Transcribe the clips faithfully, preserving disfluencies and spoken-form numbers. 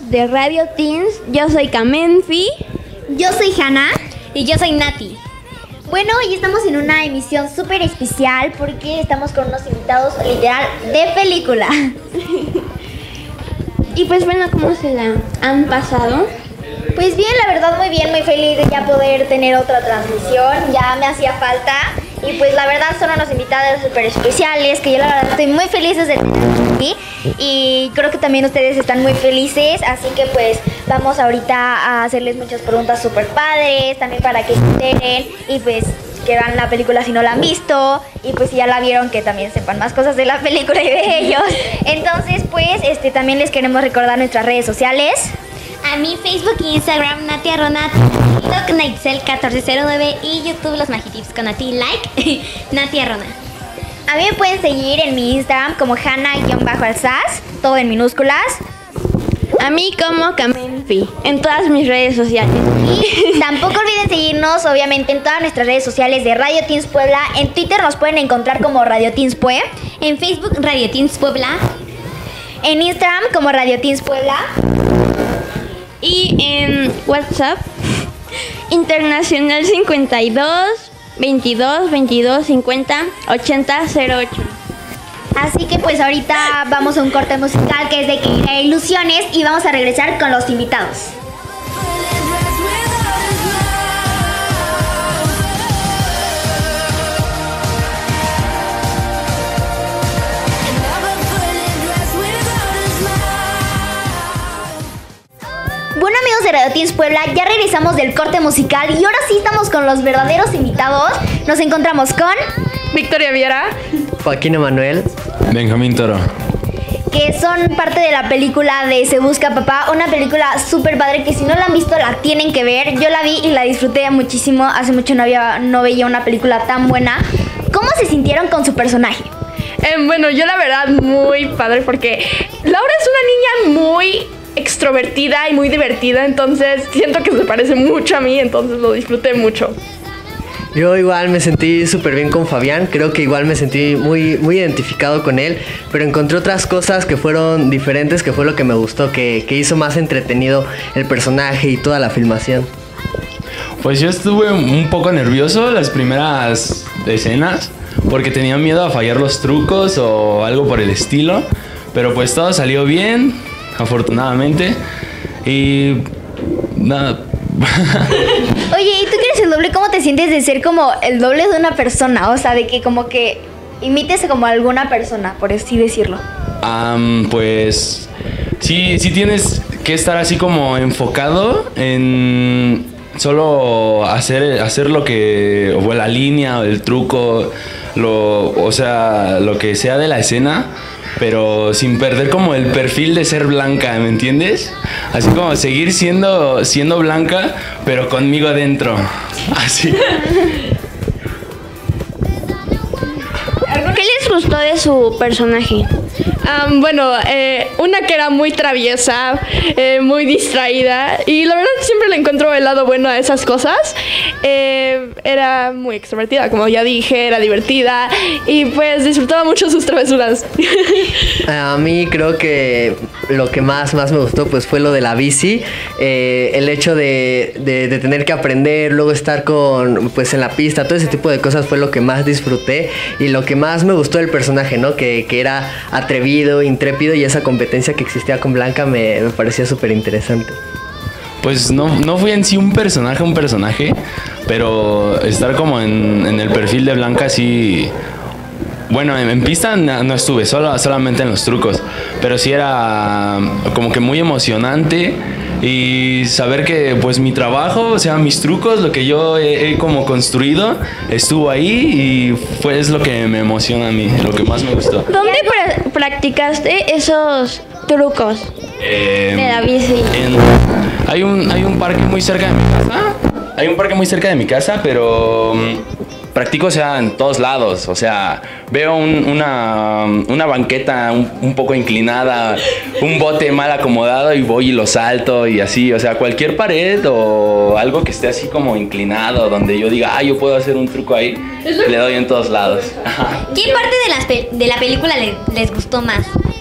de Radio Teens. Yo soy Kamenfi. Yo soy Hannah. Y yo soy Nati. Bueno, hoy estamos en una emisión súper especial porque estamos con unos invitados literal de película. Y pues bueno, ¿cómo se la han pasado? Pues bien, la verdad muy bien, muy feliz de ya poder tener otra transmisión. Ya me hacía falta. Y pues la verdad son unos invitados súper especiales que yo la verdad estoy muy feliz de tenerlos aquí. Y creo que también ustedes están muy felices, así que pues vamos ahorita a hacerles muchas preguntas súper padres, también para que se enteren y pues que vean la película si no la han visto. Y pues si ya la vieron, que también sepan más cosas de la película y de ellos. Entonces pues este también les queremos recordar nuestras redes sociales. A mí Facebook e Instagram Nati Arona, TikTok Naitzel catorce cero nueve y YouTube Los Magitips con Nati Like Nati Arona. A mí me pueden seguir en mi Instagram como Hannah-Alsaz, todo en minúsculas. A mí como Kamenfi, en todas mis redes sociales. Y tampoco olviden seguirnos, obviamente, en todas nuestras redes sociales de Radio Teens Puebla. En Twitter nos pueden encontrar como Radio Teens Pue. En Facebook Radio Teens Puebla. En Instagram como Radio Teens Puebla. Y en WhatsApp, Internacional cincuenta y dos, veintidós, veintidós, cincuenta, ochenta, cero ocho. Así que pues ahorita vamos a un corte musical que es de Keira Ilusiones y vamos a regresar con los invitados. Bueno, amigos de Radio Teens Puebla, ya regresamos del corte musical y ahora sí estamos con los verdaderos invitados. Nos encontramos con Victoria Viera, Joaquín Emanuel, Benjamín Toro, que son parte de la película de Se Busca Papá, una película súper padre que si no la han visto la tienen que ver. Yo la vi y la disfruté muchísimo, hace mucho no, había, no veía una película tan buena. ¿Cómo se sintieron con su personaje? Eh, bueno, yo la verdad muy padre porque Laura es una niña muy extrovertida y muy divertida, entonces siento que se parece mucho a mí, entonces lo disfruté mucho. Yo igual me sentí súper bien con Fabián, creo que igual me sentí muy, muy identificado con él, pero encontré otras cosas que fueron diferentes, que fue lo que me gustó, que, que hizo más entretenido el personaje y toda la filmación. Pues yo estuve un poco nervioso las primeras escenas, porque tenía miedo a fallar los trucos o algo por el estilo, pero pues todo salió bien, afortunadamente, y nada. Oye, ¿y tú que eres el doble? ¿Cómo te sientes de ser como el doble de una persona? O sea, de que como que imites como a alguna persona, por así decirlo. Um, pues sí, sí tienes que estar así como enfocado en solo hacer, hacer lo que, o la línea, o el truco, lo, o sea, lo que sea de la escena, pero sin perder como el perfil de ser blanca, ¿me entiendes? Así como seguir siendo, siendo blanca, pero conmigo adentro. Así. ¿Qué les gustó de su personaje? Um, bueno, eh, una que era muy traviesa, eh, muy distraída, y la verdad siempre le encuentro el lado bueno a esas cosas. Eh, era muy extrovertida, como ya dije, era divertida y pues disfrutaba mucho sus travesuras. A mí creo que lo que más, más me gustó pues fue lo de la bici, eh, el hecho de, de, de tener que aprender, luego estar con, pues en la pista, todo ese tipo de cosas fue lo que más disfruté y lo que más me gustó del personaje, ¿no? Que, que era atrevido, intrépido, y esa competencia que existía con Blanca me, me parecía súper interesante. Pues no, no fui en sí un personaje, un personaje, pero estar como en, en el perfil de Blanca sí. Bueno, en, en pista no, no estuve, solo, solamente en los trucos, pero sí era como que muy emocionante y saber que pues mi trabajo, o sea, mis trucos, lo que yo he, he como construido, estuvo ahí y fue es lo que me emociona a mí, lo que más me gustó. ¿Dónde pra- practicaste esos trucos Eh, de la bici? en- hay, un, hay un parque muy cerca de mi casa, hay un parque muy cerca de mi casa, pero mm, practico, o sea, en todos lados, o sea, veo un- una, una banqueta un, un poco inclinada, un bote mal acomodado y voy y lo salto y así, o sea, cualquier pared o algo que esté así como inclinado, donde yo diga, ah, yo puedo hacer un truco ahí, le doy en todos lados. Ajá. ¿Qué parte de, las pe- de la película le- les gustó más?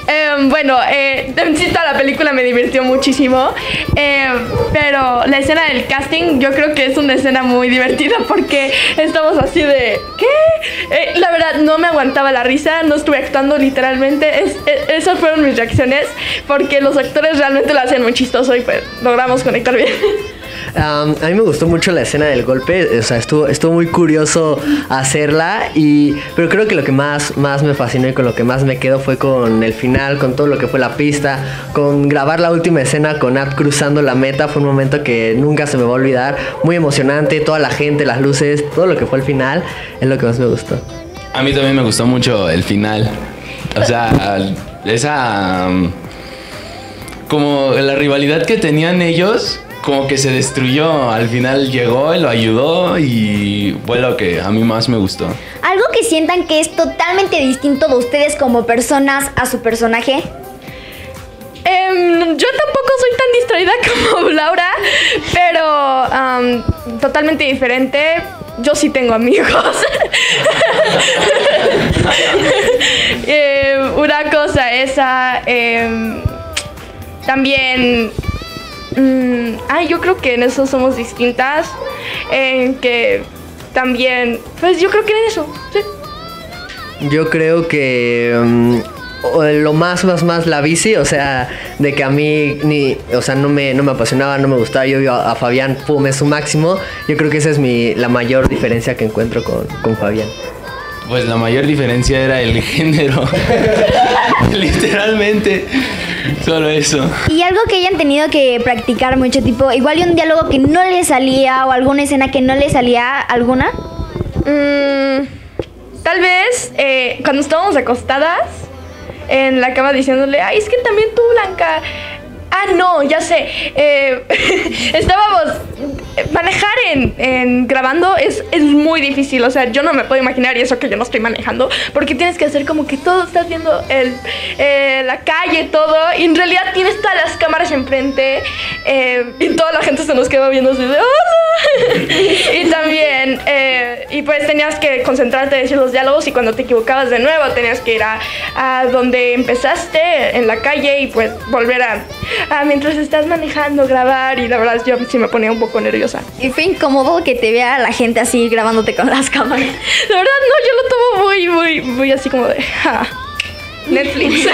Eh, bueno, eh, en sí toda la película me divirtió muchísimo, eh, pero la escena del casting yo creo que es una escena muy divertida porque estamos así de ¿qué? Eh, la verdad no me aguantaba la risa, no estuve actuando literalmente, es, es, esas fueron mis reacciones porque los actores realmente lo hacen muy chistoso y pues logramos conectar bien. Um, a mí me gustó mucho la escena del golpe, o sea, estuvo, estuvo muy curioso hacerla, y, pero creo que lo que más, más me fascinó y con lo que más me quedo fue con el final, con todo lo que fue la pista, con grabar la última escena con Nat cruzando la meta. Fue un momento que nunca se me va a olvidar, muy emocionante, toda la gente, las luces, todo lo que fue el final es lo que más me gustó. A mí también me gustó mucho el final, o sea, esa como la rivalidad que tenían ellos como que se destruyó, al final llegó y lo ayudó y fue lo que a mí más me gustó. ¿Algo que sientan que es totalmente distinto de ustedes como personas a su personaje? Um, yo tampoco soy tan distraída como Laura, pero um, totalmente diferente. Yo sí tengo amigos. eh, una cosa esa, eh, también... Mm, ay, yo creo que en eso somos distintas, en que también, pues yo creo que en eso, sí. Yo creo que um, lo más, más, más la bici, o sea, de que a mí ni, o sea, no me, no me apasionaba, no me gustaba, yo a, a Fabián, pum, es su máximo. Yo creo que esa es mi, la mayor diferencia que encuentro con, con Fabián. Pues la mayor diferencia era el género. Literalmente. Solo eso. Y algo que hayan tenido que practicar mucho, tipo, igual y un diálogo que no le salía o alguna escena que no le salía, ¿alguna? Mm, tal vez eh, cuando estábamos acostadas en la cama diciéndole, ay, es que también tú, Blanca. Ah, no, ya sé. Eh, estábamos... Manejar en, en grabando es, es muy difícil. O sea, yo no me puedo imaginar, y eso que yo no estoy manejando, porque tienes que hacer como que todo, estás viendo el, eh, la calle, todo, y en realidad tienes todas las cámaras enfrente, eh, y toda la gente se nos queda viendo así de ¡hola! Y también, eh, y pues tenías que concentrarte en decir los diálogos, y cuando te equivocabas de nuevo tenías que ir a, a donde empezaste, en la calle, y pues volver a, a mientras estás manejando, grabar. Y la verdad yo sí me ponía un poco nerviosa. Y fue incómodo que te vea la gente así grabándote con las cámaras. La verdad no, yo lo tomo muy, muy, muy así como de ja, Netflix.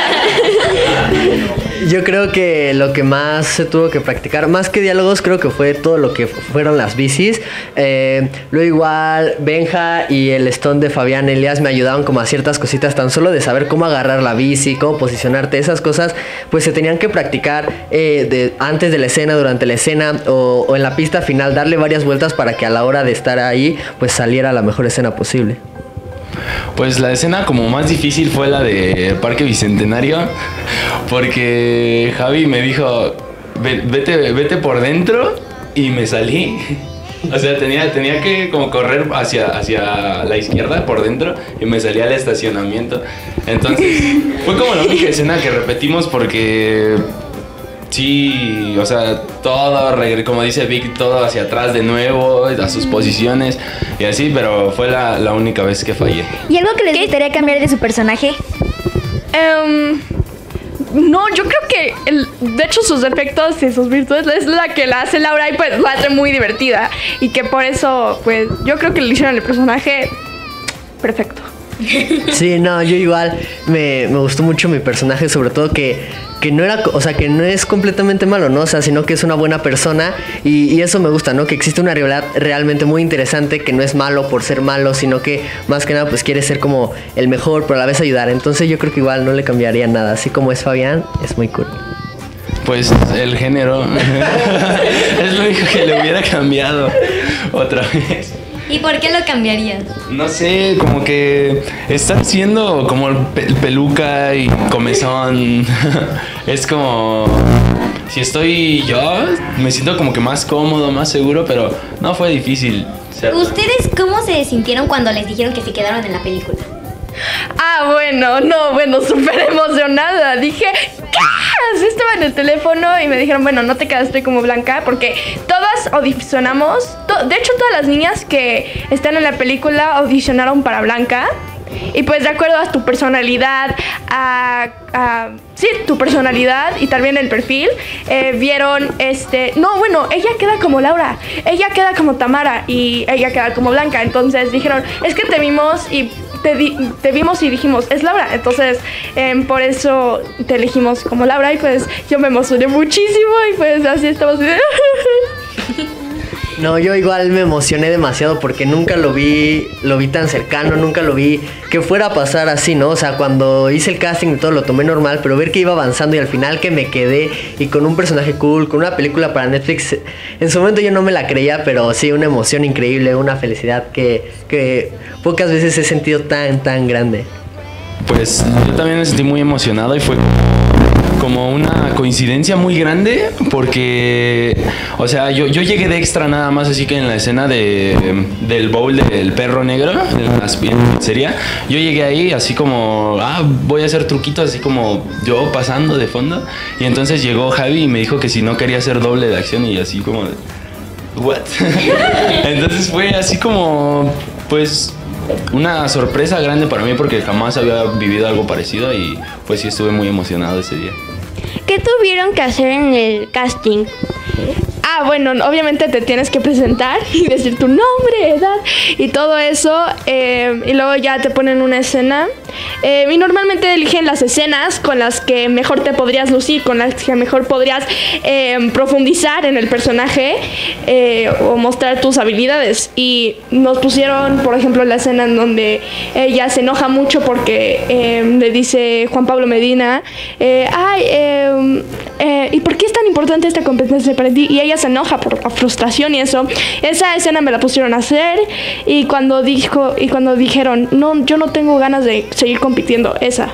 Yo creo que lo que más se tuvo que practicar, más que diálogos, creo que fue todo lo que fueron las bicis. Eh, luego igual Benja y el stunt de Fabián Elias me ayudaban como a ciertas cositas, tan solo de saber cómo agarrar la bici, cómo posicionarte, esas cosas, pues se tenían que practicar eh, de, antes de la escena, durante la escena o, o en la pista final, darle varias vueltas para que a la hora de estar ahí, pues saliera la mejor escena posible. Pues la escena como más difícil fue la de Parque Bicentenario, porque Javi me dijo, vete, vete por dentro, y me salí. O sea, tenía, tenía que como correr hacia, hacia la izquierda por dentro y me salí al estacionamiento. Entonces fue como la única escena que repetimos porque... Sí, o sea, todo, como dice Vic, todo hacia atrás de nuevo, a sus posiciones y así, pero fue la, la única vez que fallé. ¿Y algo que les gustaría cambiar de su personaje? Um, no, yo creo que, el, de hecho, sus defectos y sus virtudes es la que la hace Laura, y pues la hace muy divertida. Y que por eso, pues, yo creo que le hicieron el personaje perfecto. Sí, no, yo igual me, me gustó mucho mi personaje, sobre todo que, que no era, o sea, que no es completamente malo, ¿no? O sea, sino que es una buena persona, y, y eso me gusta, ¿no? Que existe una rivalidad realmente muy interesante, que no es malo por ser malo, sino que más que nada pues quiere ser como el mejor, pero a la vez ayudar. Entonces yo creo que igual no le cambiaría nada, así como es Fabián, es muy cool. Pues el género es lo único que le hubiera cambiado otra vez. ¿Y por qué lo cambiarías? No sé, como que estar siendo como el pe- peluca y comezón. Es como... Si estoy yo, me siento como que más cómodo, más seguro, pero no fue difícil ser. ¿Ustedes cómo se sintieron cuando les dijeron que se quedaron en la película? Ah, bueno, no, bueno, súper emocionada. Dije, ¿qué? Estaba en el teléfono y me dijeron, bueno, no te quedaste como Blanca, porque todas audicionamos. To- de hecho, todas las niñas que están en la película audicionaron para Blanca. y pues de acuerdo a tu personalidad, a, a sí, tu personalidad y también el perfil, eh, vieron este, no, bueno, ella queda como Laura, ella queda como Tamara y ella queda como Blanca. Entonces dijeron, es que te vimos y te, di, te vimos y dijimos, es Laura. Entonces eh, por eso te elegimos como Laura y pues yo me emocioné muchísimo y pues así estamos. No, yo igual me emocioné demasiado porque nunca lo vi, lo vi tan cercano, nunca lo vi que fuera a pasar así, ¿no? O sea, cuando hice el casting y todo lo tomé normal, pero ver que iba avanzando y al final que me quedé y con un personaje cool, con una película para Netflix, en su momento yo no me la creía, pero sí, una emoción increíble, una felicidad que, que pocas veces he sentido tan, tan grande. Pues yo también me sentí muy emocionado y fue como una coincidencia muy grande porque, o sea, yo, yo llegué de extra nada más, así que en la escena de, del bowl del perro negro, en la pizzería, yo llegué ahí así como, ah, voy a hacer truquitos, así como yo pasando de fondo, y entonces llegó Javi y me dijo que si no quería hacer doble de acción y así como, what? Entonces fue así como, pues, una sorpresa grande para mí porque jamás había vivido algo parecido y pues sí estuve muy emocionado ese día. ¿Qué tuvieron que hacer en el casting? Ah, bueno, obviamente te tienes que presentar y decir tu nombre, edad y todo eso, eh, y luego ya te ponen una escena, eh, y normalmente eligen las escenas con las que mejor te podrías lucir, con las que mejor podrías eh, profundizar en el personaje eh, o mostrar tus habilidades. Y nos pusieron, por ejemplo, la escena en donde ella se enoja mucho porque eh, le dice Juan Pablo Medina, eh, ay, eh, eh, ¿y por qué es tan importante esta competencia para ti? Y ella se enoja por la frustración y eso. Esa escena me la pusieron a hacer y cuando dijo y cuando dijeron, no, yo no tengo ganas de seguir compitiendo, esa.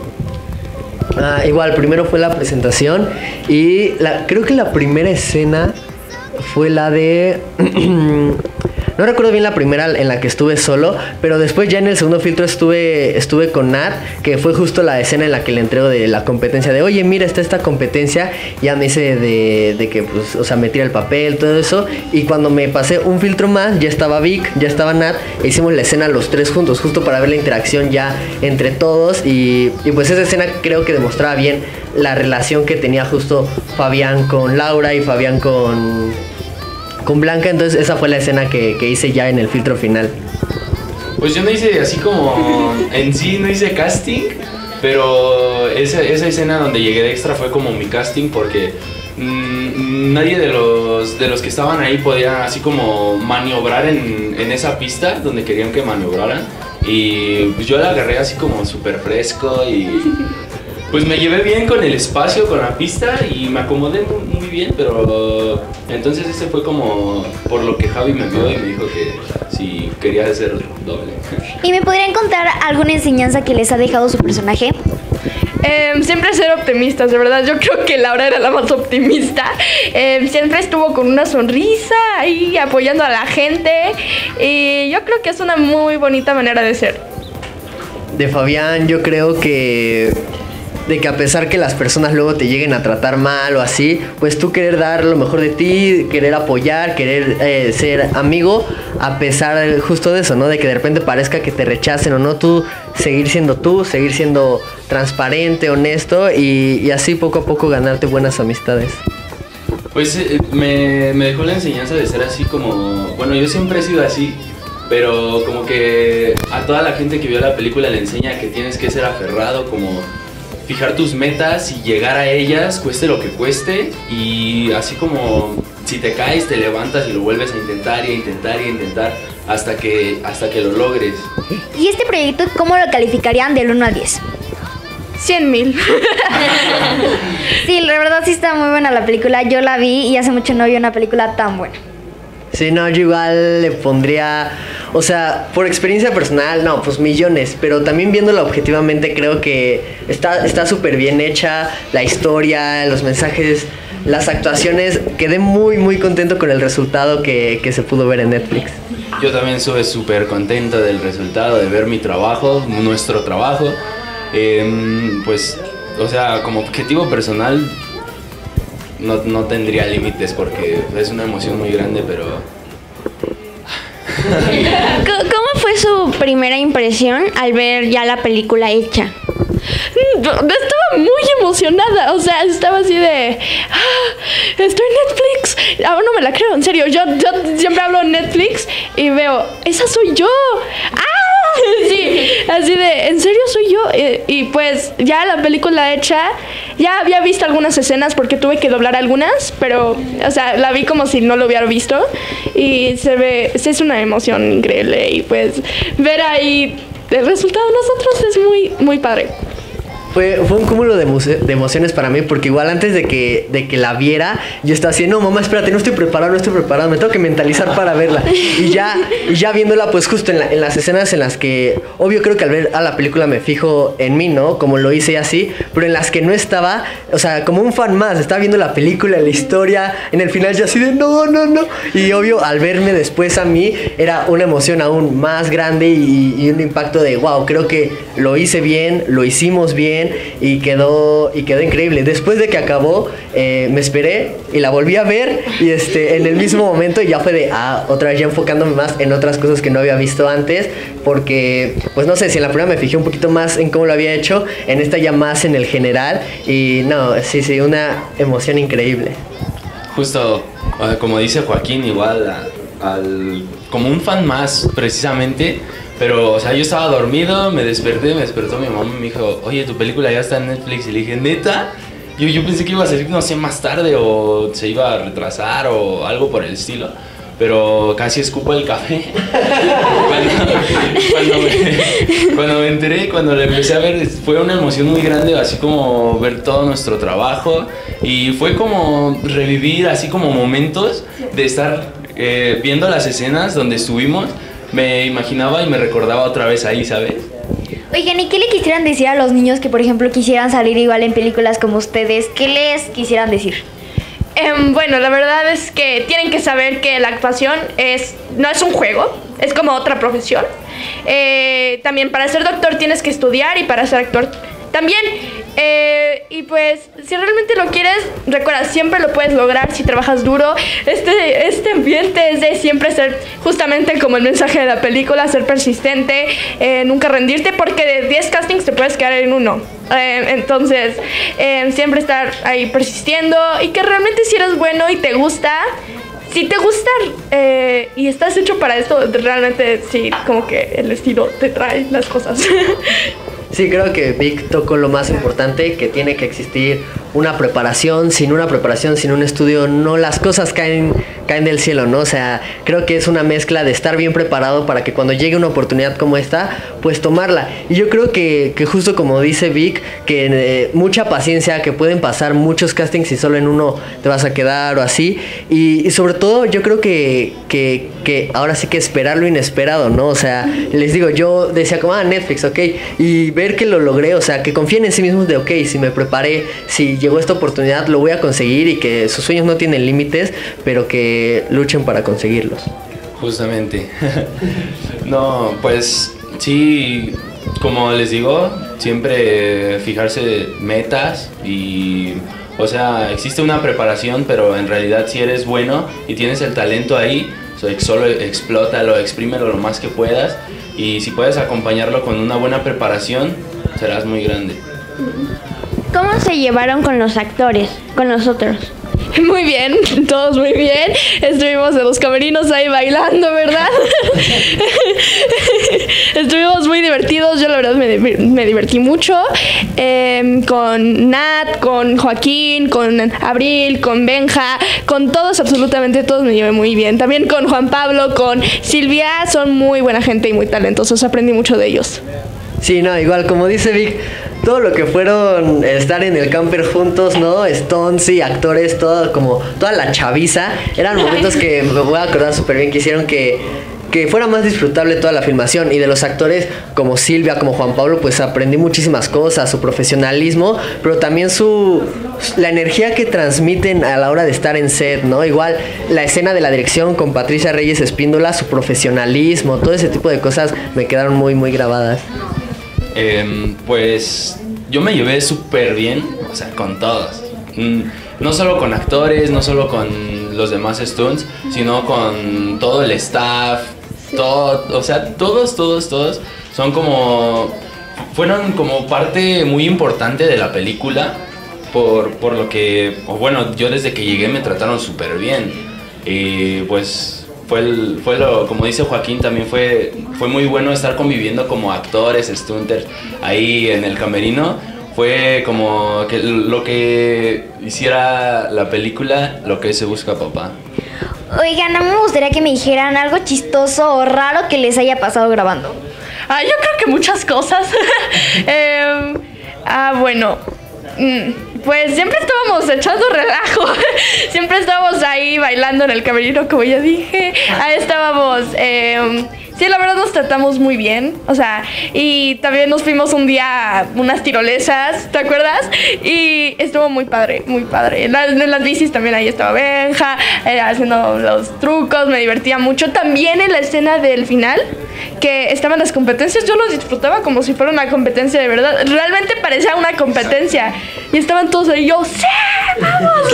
Ah, igual, primero fue la presentación y la, creo que la primera escena fue la de... No recuerdo bien la primera en la que estuve solo, pero después ya en el segundo filtro estuve estuve con Nat, que fue justo la escena en la que le entrego de la competencia, de oye, mira, está esta competencia, ya me hice de, de que, pues, o sea, me tira el papel, todo eso, y cuando me pasé un filtro más, ya estaba Vic, ya estaba Nat, e hicimos la escena los tres juntos, justo para ver la interacción ya entre todos, y, y pues esa escena creo que demostraba bien la relación que tenía justo Fabián con Laura y Fabián con... con Blanca. Entonces esa fue la escena que, que hice ya en el filtro final. Pues yo no hice así como, en sí no hice casting, pero esa, esa escena donde llegué de extra fue como mi casting porque mmm, nadie de los, de los que estaban ahí podía así como maniobrar en, en esa pista donde querían que maniobraran, y pues yo la agarré así como súper fresco y... Pues me llevé bien con el espacio, con la pista y me acomodé muy, muy bien, pero entonces ese fue como por lo que Javi me vio y me dijo que si quería hacer doble. ¿Y me podrían contar alguna enseñanza que les ha dejado su personaje? Eh, siempre ser optimistas, de verdad. Yo creo que Laura era la más optimista. Eh, siempre estuvo con una sonrisa ahí apoyando a la gente y yo creo que es una muy bonita manera de ser. De Fabián yo creo que... de que a pesar que las personas luego te lleguen a tratar mal o así, pues tú querer dar lo mejor de ti, querer apoyar, querer eh, ser amigo, a pesar justo de eso, ¿no? De que de repente parezca que te rechacen o no, tú seguir siendo tú, seguir siendo transparente, honesto y, y así poco a poco ganarte buenas amistades. Pues eh, me, me dejó la enseñanza de ser así como... Bueno, yo siempre he sido así, pero como que a toda la gente que vio la película le enseña que tienes que ser aferrado, como... fijar tus metas y llegar a ellas, cueste lo que cueste, y así como si te caes, te levantas y lo vuelves a intentar y a intentar y a intentar hasta que, hasta que lo logres. ¿Y este proyecto cómo lo calificarían del uno al diez? cien mil. Sí, la verdad sí está muy buena la película, yo la vi y hace mucho no vi una película tan buena. Sí, no, yo igual le pondría, o sea, por experiencia personal, no, pues millones, pero también viéndola objetivamente creo que está está súper bien hecha, la historia, los mensajes, las actuaciones, quedé muy, muy contento con el resultado que, que se pudo ver en Netflix. Yo también estuve súper contento del resultado, de ver mi trabajo, nuestro trabajo, eh, pues, o sea, como objetivo personal... No, no tendría límites porque es una emoción muy grande, pero... ¿Cómo fue fue su primera impresión al ver ya la película hecha? Estaba muy emocionada, o sea, estaba así de, ah, estoy en Netflix. Ahora no me la creo, en serio. Yo, yo siempre hablo en Netflix y veo, esa soy yo. ¡Ah! Sí, así de, ¿en serio soy yo? Y, y pues ya la película hecha, ya había visto algunas escenas porque tuve que doblar algunas, pero, o sea, la vi como si no lo hubiera visto y se ve, es una emoción increíble y pues ver ahí el resultado de nosotros es muy, muy padre. Fue, fue un cúmulo de, de emociones para mí, porque igual antes de que, de que la viera, yo estaba así, no, mamá, espérate, no estoy preparado, no estoy preparado, me tengo que mentalizar para verla. Y ya, y ya viéndola, pues justo en, la, en las escenas en las que, obvio creo que al ver a la película me fijo en mí, ¿no? Como lo hice así, pero en las que no estaba, o sea, como un fan más, estaba viendo la película, la historia, en el final ya así de, no, no, no. Y obvio, al verme después a mí, era una emoción aún más grande y, y un impacto de, wow, creo que lo hice bien, lo hicimos bien, y quedó y quedó increíble. Después de que acabó, eh, me esperé y la volví a ver y este en el mismo momento ya fue de ah, otra vez ya enfocándome más en otras cosas que no había visto antes, porque pues no sé, si en la primera me fijé un poquito más en cómo lo había hecho, en esta ya más en el general y no, sí, sí, una emoción increíble. Justo como dice Joaquín, igual a, al, como un fan más precisamente. Pero, o sea, yo estaba dormido, me desperté, me despertó mi mamá y me dijo, oye, tu película ya está en Netflix. Y le dije, ¿neta? Yo, yo pensé que iba a salir, no sé, más tarde o se iba a retrasar o algo por el estilo. Pero casi escupo el café. cuando, cuando, me, cuando me enteré, cuando la empecé a ver, fue una emoción muy grande, así como ver todo nuestro trabajo. Y fue como revivir así como momentos de estar eh, viendo las escenas donde estuvimos. Me imaginaba y me recordaba otra vez ahí, ¿sabes? Oigan, ¿y qué le quisieran decir a los niños que, por ejemplo, quisieran salir igual en películas como ustedes? ¿Qué les quisieran decir? Eh, bueno, la verdad es que tienen que saber que la actuación es, no es un juego, es como otra profesión. Eh, también para ser doctor tienes que estudiar y para ser actor también. Eh, y pues, si realmente lo quieres, recuerda, siempre lo puedes lograr si trabajas duro. Este, este ambiente es de siempre ser, justamente como el mensaje de la película, ser persistente, eh, nunca rendirte, porque de diez castings te puedes quedar en uno. Eh, entonces, eh, siempre estar ahí persistiendo y que realmente si eres bueno y te gusta, si te gusta eh, y estás hecho para esto, realmente sí, como que el destino te trae las cosas. Sí, creo que Vic tocó lo más importante, que tiene que existir una preparación. Sin una preparación, sin un estudio, no, las cosas caen, caen del cielo, ¿no? O sea, creo que es una mezcla de estar bien preparado para que cuando llegue una oportunidad como esta, pues tomarla. Y yo creo que, que justo como dice Vic, que eh, mucha paciencia, que pueden pasar muchos castings y solo en uno te vas a quedar o así. Y, y sobre todo yo creo que, que, que ahora sí que esperar lo inesperado, ¿no? O sea, les digo, yo decía como, ah, Netflix, ok, y ver que lo logré, o sea, que confíen en sí mismos de, ok, si me preparé, si llegó esta oportunidad, lo voy a conseguir, y que sus sueños no tienen límites, pero que luchen para conseguirlos. Justamente. No, pues sí, como les digo, siempre fijarse metas y, o sea, existe una preparación, pero en realidad si eres bueno y tienes el talento ahí, solo explótalo, exprímelo lo más que puedas, y si puedes acompañarlo con una buena preparación, serás muy grande. ¿Cómo se llevaron con los actores, con nosotros? Muy bien, todos muy bien. Estuvimos en los camerinos ahí bailando, ¿verdad? Estuvimos muy divertidos. Yo la verdad me, me divertí mucho. Eh, con Nat, con Joaquín, con Abril, con Benja, con todos, absolutamente todos me llevé muy bien. También con Juan Pablo, con Silvia. Son muy buena gente y muy talentosos. Aprendí mucho de ellos. Sí, no, igual como dice Vic, todo lo que fueron estar en el camper juntos, ¿no? Stones y actores, todo como toda la chaviza, eran momentos que me voy a acordar súper bien, que hicieron que, que fuera más disfrutable toda la filmación. Y de los actores como Silvia, como Juan Pablo, pues aprendí muchísimas cosas, su profesionalismo, pero también su la energía que transmiten a la hora de estar en set, ¿no? Igual la escena de la dirección con Patricia Reyes Espíndola, su profesionalismo, todo ese tipo de cosas me quedaron muy, muy grabadas. Eh, pues yo me llevé súper bien, o sea, con todos. Mm, no solo con actores, no solo con los demás stunts, sino con todo el staff. todo, o sea, todos, todos, todos son como, fueron como parte muy importante de la película, por, por lo que, o bueno, yo desde que llegué me trataron súper bien, y pues fue, el, fue lo, como dice Joaquín, también fue, fue muy bueno estar conviviendo como actores, stunters, ahí en el camerino. Fue como que lo que hiciera la película, lo que se busca papá. Oigan, a mí me gustaría que me dijeran algo chistoso o raro que les haya pasado grabando. Ah, yo creo que muchas cosas. eh, ah, bueno. Pues siempre estábamos echando relajo. Siempre estábamos ahí bailando en el camerino, como ya dije. Ahí estábamos... Eh, sí, la verdad nos tratamos muy bien. O sea, y también nos fuimos un día a unas tirolesas, ¿te acuerdas? Y estuvo muy padre, muy padre. En las, en las bicis también ahí estaba Benja, eh, haciendo los trucos, me divertía mucho. También en la escena del final, que estaban las competencias, yo los disfrutaba como si fuera una competencia de verdad. Realmente parecía una competencia. Y estaban todos ahí, yo, ¡sí! ¡Vamos!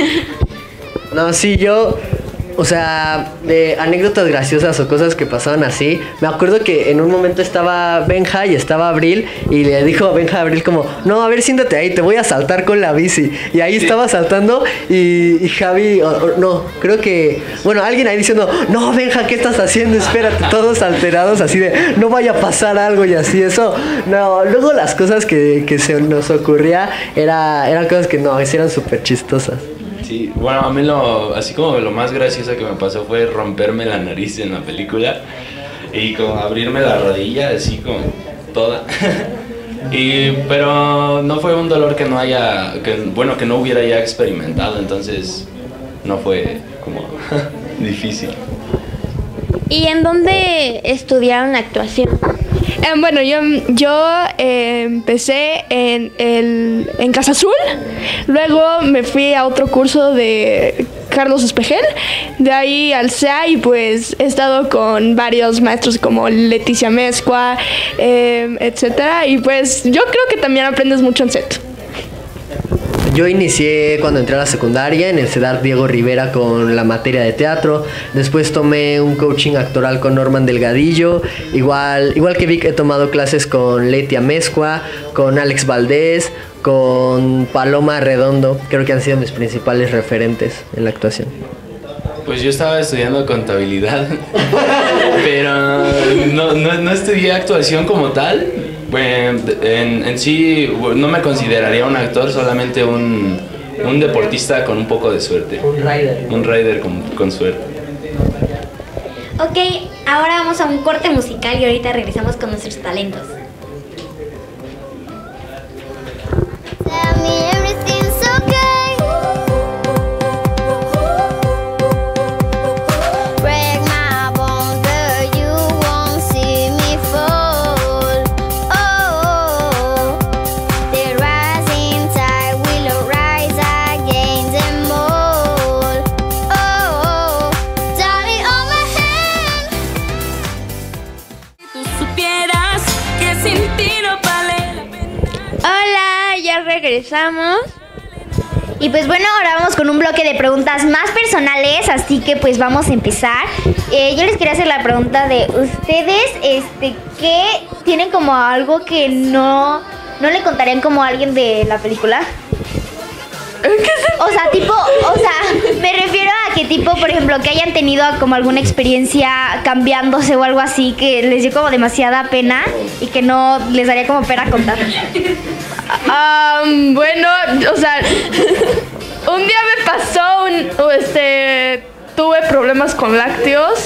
No, sí, yo... O sea, de anécdotas graciosas o cosas que pasaban así. Me acuerdo que en un momento estaba Benja y estaba Abril. Y le dijo a Benja a Abril como, no, a ver, siéntate ahí, te voy a saltar con la bici. Y ahí sí. Estaba saltando y, y Javi, o, o, no, creo que... Bueno, alguien ahí diciendo, no, Benja, ¿qué estás haciendo? Espérate, todos alterados así de, no vaya a pasar algo y así, eso. No, luego las cosas que, que se nos ocurría era, eran cosas que no, eran súper chistosas. Sí, bueno, a mí lo, así como lo más gracioso que me pasó fue romperme la nariz en la película y como abrirme la rodilla, así como toda. y, pero no fue un dolor que no haya, que, bueno, que no hubiera ya experimentado, entonces no fue como difícil. ¿Y en dónde estudiaron actuación? Eh, bueno, yo, yo eh, empecé en, el, en Casa Azul, luego me fui a otro curso de Carlos Espejel, de ahí al C E A y pues he estado con varios maestros como Leticia Mezcua, eh, etcétera, y pues yo creo que también aprendes mucho en set. Yo inicié cuando entré a la secundaria en el CEDAR Diego Rivera con la materia de teatro. Después tomé un coaching actoral con Norman Delgadillo. Igual, igual que Vic, he tomado clases con Letia Mezcua, con Alex Valdés, con Paloma Redondo. Creo que han sido mis principales referentes en la actuación. Pues yo estaba estudiando contabilidad, pero no, no, no estudié actuación como tal. Bueno, en, en sí no me consideraría un actor, solamente un, un deportista con un poco de suerte. Un rider. Un rider con, con suerte. Ok, ahora vamos a un corte musical y ahorita regresamos con nuestros talentos. Regresamos. Y pues bueno, ahora vamos con un bloque de preguntas más personales, así que pues vamos a empezar. Eh, yo les quería hacer la pregunta de ustedes, este, ¿qué tienen como algo que no, no le contarían como a alguien de la película? O sea, tipo, o sea, me refiero a que tipo, por ejemplo, que hayan tenido como alguna experiencia cambiándose o algo así que les dio como demasiada pena y que no les daría como pena contar. Um, bueno, o sea, un día me pasó, un, este, tuve problemas con lácteos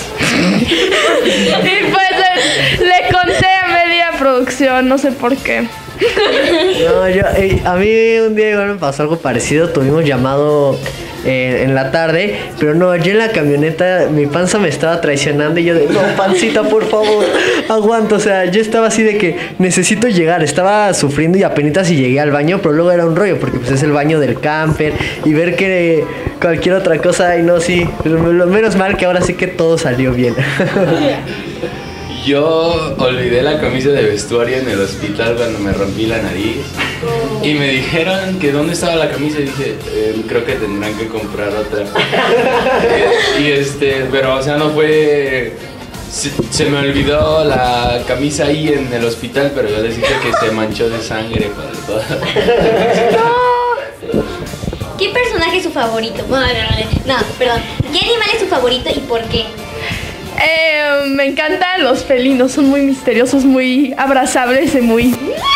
y pues le, le conté a media producción, no sé por qué. No, yo, eh, a mí un día igual me pasó algo parecido, tuvimos llamado eh, en la tarde, pero no, yo en la camioneta mi panza me estaba traicionando y yo de, no, pancita, por favor, aguanta, o sea, yo estaba así de que necesito llegar, estaba sufriendo y apenas si llegué al baño, pero luego era un rollo porque pues es el baño del camper y ver que cualquier otra cosa, y no, sí, lo, lo menos mal que ahora sí que todo salió bien. Yo olvidé la camisa de vestuario en el hospital cuando me rompí la nariz y me dijeron que dónde estaba la camisa y dije, eh, creo que tendrán que comprar otra. y este, pero o sea, no fue Se, se me olvidó la camisa ahí en el hospital, pero yo les dije que se manchó de sangre por todo. ¿Qué personaje es su favorito? No, perdón. ¿Qué animal es su favorito y por qué? Eh, me encantan los felinos, son muy misteriosos, muy abrazables y muy...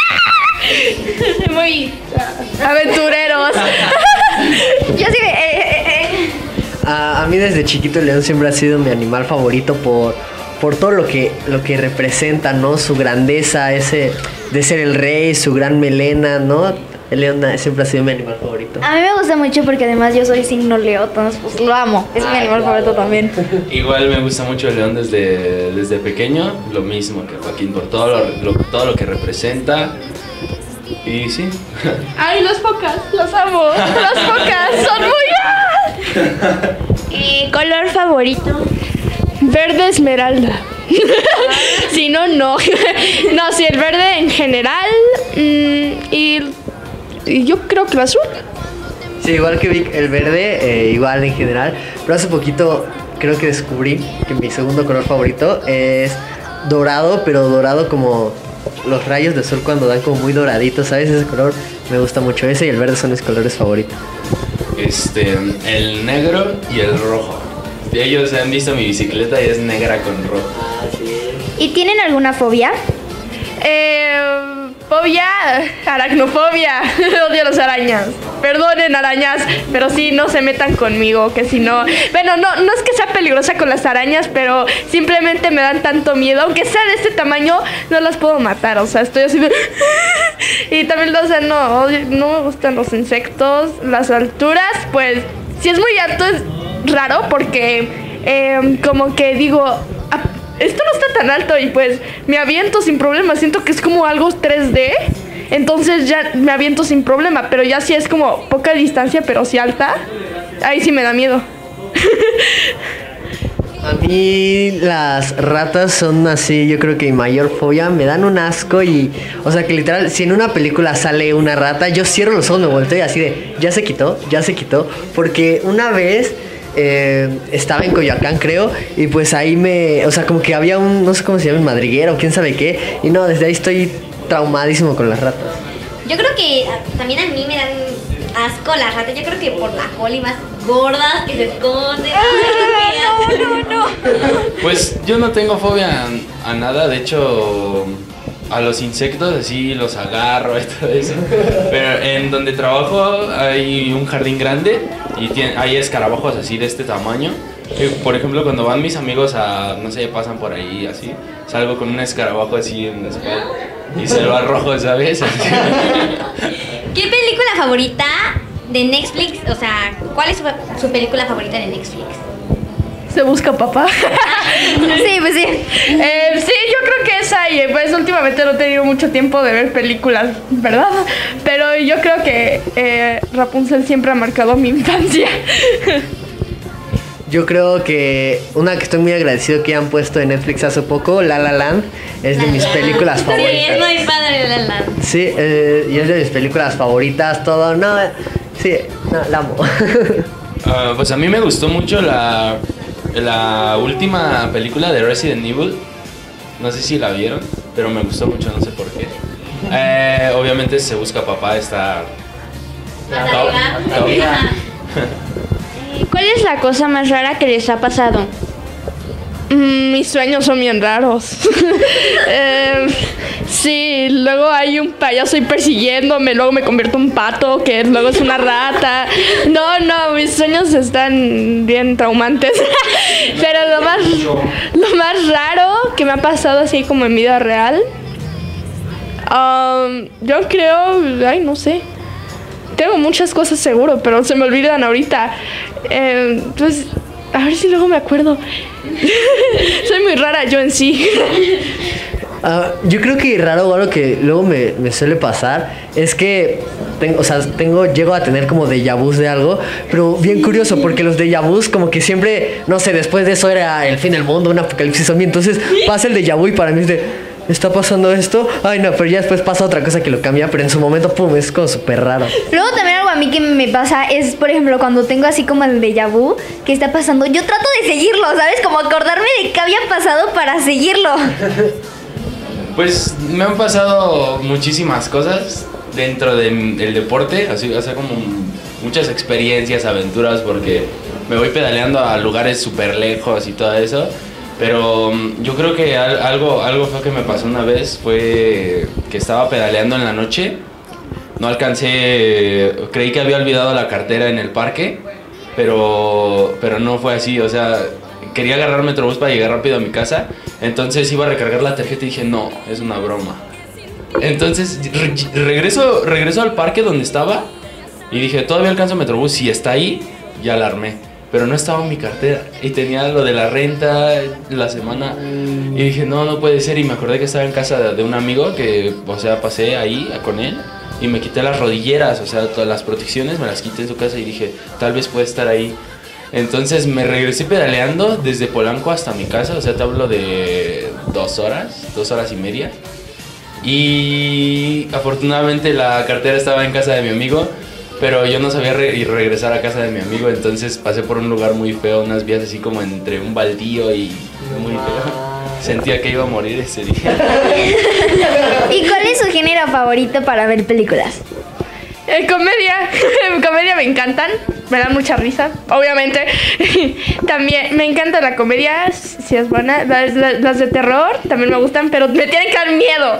muy aventureros. Yo sí, eh, eh, eh. A, a mí desde chiquito el león siempre ha sido mi animal favorito por, por todo lo que, lo que representa, ¿no? Su grandeza, ese de ser el rey, su gran melena, ¿no? El león siempre ha sido mi animal favorito. A mí me gusta mucho porque además yo soy signo Leo, entonces pues lo amo. Es mi animal favorito también. Igual me gusta mucho el león desde, desde pequeño, lo mismo que Joaquín, por todo lo, lo- todo lo que representa. Y sí. Ay, los focas, los amo. Los focas son muy... Eh, ¿Color favorito? Verde esmeralda. Si no, no. No, sí, el verde en general. mm, y, y yo creo que el azul. Sí, igual que Vic, el verde, eh, igual en general. Pero hace poquito creo que descubrí que mi segundo color favorito es dorado, pero dorado como los rayos de sol cuando dan como muy doraditos, ¿sabes? Ese color me gusta mucho. Ese y el verde son mis colores favoritos. Este, el negro y el rojo. Ellos han visto mi bicicleta y es negra con rojo. ¿Y tienen alguna fobia? Eh, fobia, aracnofobia. Odio las arañas. Perdonen, arañas, pero sí, no se metan conmigo, que si no... Bueno, no, no es que sea peligrosa con las arañas, pero simplemente me dan tanto miedo. Aunque sea de este tamaño, no las puedo matar. O sea, estoy así de... Y también, o sea, no, odio- no me gustan los insectos. Las alturas, pues, si es muy alto es raro porque eh, como que digo... "Ah, esto no está tan alto", y pues me aviento sin problema. Siento que es como algo tres D. Entonces ya me aviento sin problema. Pero ya si es como poca distancia, pero sí alta, ahí sí me da miedo. A mí las ratas son así, yo creo que mi mayor fobia, me dan un asco y, o sea que literal, si en una película sale una rata, yo cierro los ojos, me volteo y así de, ya se quitó, ya se quitó, porque una vez eh, estaba en Coyoacán creo, y pues ahí me, o sea como que había un, no sé cómo se llama, un madriguero, quién sabe qué, y no, desde ahí estoy traumadísimo con las ratas. Yo creo que ah, también a mí me dan asco las ratas. Yo creo que por la cola y más gordas que se esconden. Ay, no, no, no. Pues yo no tengo fobia a, a nada, de hecho a los insectos así los agarro y todo eso. Pero en donde trabajo hay un jardín grande y tiene, hay escarabajos así de este tamaño. Y, por ejemplo, cuando van mis amigos a, no sé, pasan por ahí así, salgo con un escarabajo así en la espalda y se lo arrojo, ¿sabes? Así. ¿Qué película favorita de Netflix? O sea, ¿cuál es su, su película favorita de Netflix? Se busca papá. Sí, pues sí. Eh, sí, yo creo que esa, y pues últimamente no he tenido mucho tiempo de ver películas, ¿verdad? Pero yo creo que eh, Rapunzel siempre ha marcado mi infancia. Yo creo que una que estoy muy agradecido que han puesto en Netflix hace poco, La La Land, es de mis películas favoritas. Sí, es muy padre La La Land. Sí, eh, y es de mis películas favoritas, todo, no, sí, no, la amo. Ah, pues a mí me gustó mucho la, la última película de Resident Evil. No sé si la vieron, pero me gustó mucho, no sé por qué. Eh, obviamente Se Busca Papá está... Más top, arriba. top. Ajá. ¿Cuál es la cosa más rara que les ha pasado? Mm, mis sueños son bien raros. Eh, sí, luego hay un payaso ahí persiguiéndome, luego me convierto en un pato, que luego es una rata. No, no, mis sueños están bien traumantes. Pero lo más, lo más raro que me ha pasado así como en vida real, um, yo creo, ay, no sé. Tengo muchas cosas seguro, pero se me olvidan ahorita. Eh, pues, a ver si luego me acuerdo. Soy muy rara yo en sí. Ah, yo creo que raro o algo que luego me, me suele pasar es que tengo, o sea, tengo, llego a tener como déjà vus de algo, pero bien curioso porque los déjà vus como que siempre, no sé, después de eso era el fin del mundo, un apocalipsis zombie, entonces pasa el déjà vu y para mí es de, está pasando esto, ay no, pero ya después pasa otra cosa que lo cambia, pero en su momento, pum, es como súper raro. Luego también algo a mí que me pasa es, por ejemplo, cuando tengo así como el déjà vu que está pasando, yo trato de seguirlo, ¿sabes? Como acordarme de qué había pasado para seguirlo. Pues me han pasado muchísimas cosas dentro de- del deporte, así, o sea, como muchas experiencias, aventuras, porque me voy pedaleando a lugares súper lejos y todo eso. Pero mm, yo creo que al- algo, algo fue que me pasó una vez, fue que estaba pedaleando en la noche, no alcancé, creí que había olvidado la cartera en el parque, pero, pero no fue así, o sea, quería agarrar Metrobús para llegar rápido a mi casa, entonces iba a recargar la tarjeta y dije, no, es una broma. Entonces re- regreso, regreso al parque donde estaba y dije, todavía alcanzo Metrobús, si está ahí, ya la armé. Pero no estaba en mi cartera y tenía lo de la renta, la semana, y dije, no, no puede ser, y me acordé que estaba en casa de, de un amigo que, o sea, pasé ahí con él y me quité las rodilleras, o sea, todas las protecciones me las quité en su casa y dije, tal vez puede estar ahí. Entonces me regresé pedaleando desde Polanco hasta mi casa, o sea, te hablo de dos horas, dos horas y media. Y afortunadamente la cartera estaba en casa de mi amigo, pero yo no sabía re- y regresar a casa de mi amigo, entonces pasé por un lugar muy feo, unas vías así como entre un baldío y muy feo. Sentía que iba a morir ese día. ¿Y cuál es su género favorito para ver películas? Eh, comedia, comedia me encantan, me dan mucha risa, obviamente. También me encanta la comedia, si es buena. Las, las- las de terror también me gustan, pero me tienen que dar miedo.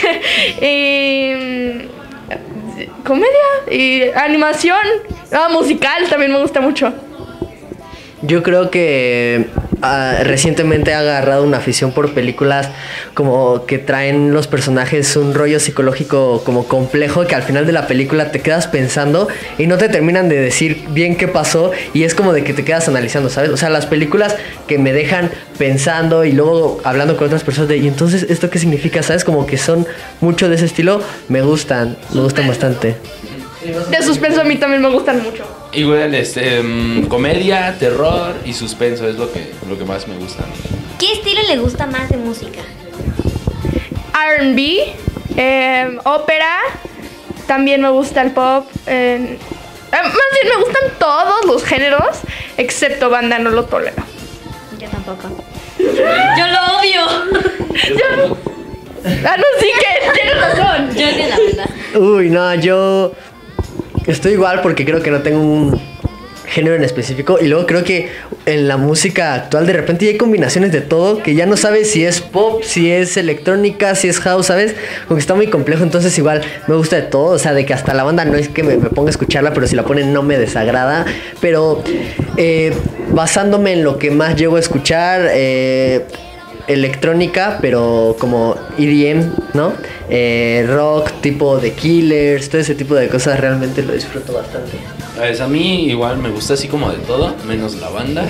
Y, mm, comedia y animación, ah, musical también me gusta mucho. Yo creo que ah, recientemente he agarrado una afición por películas como que traen los personajes un rollo psicológico como complejo, que al final de la película te quedas pensando y no te terminan de decir bien qué pasó y es como de que te quedas analizando, ¿sabes? O sea, las películas que me dejan pensando y luego hablando con otras personas de, y entonces esto qué significa, ¿sabes? Como que son mucho de ese estilo, me gustan, me gustan bastante. De suspenso a mí también me gustan mucho. Igual, este, mm, comedia, terror y suspenso es lo que, lo que más me gusta a mí. ¿Qué estilo le gusta más de música? R and B, eh, ópera, también me gusta el pop. eh, eh, más bien me gustan todos los géneros, excepto banda, no lo tolero. Yo tampoco. Yo lo odio. Ah, no, sí que tienes razón. Yo odio la verdad. Uy, no, yo estoy igual porque creo que no tengo un género en específico y luego creo que en la música actual de repente ya hay combinaciones de todo que ya no sabes si es pop, si es electrónica, si es house, ¿sabes? Como que está muy complejo, entonces igual me gusta de todo, o sea, de que hasta la banda no es que me, me ponga a escucharla, pero si la ponen no me desagrada, pero eh, basándome en lo que más llego a escuchar, eh, electrónica, pero como E D M, ¿no? Eh, rock, tipo The Killers, todo ese tipo de cosas realmente lo disfruto bastante. Pues a mí igual me gusta así como de todo, menos la banda.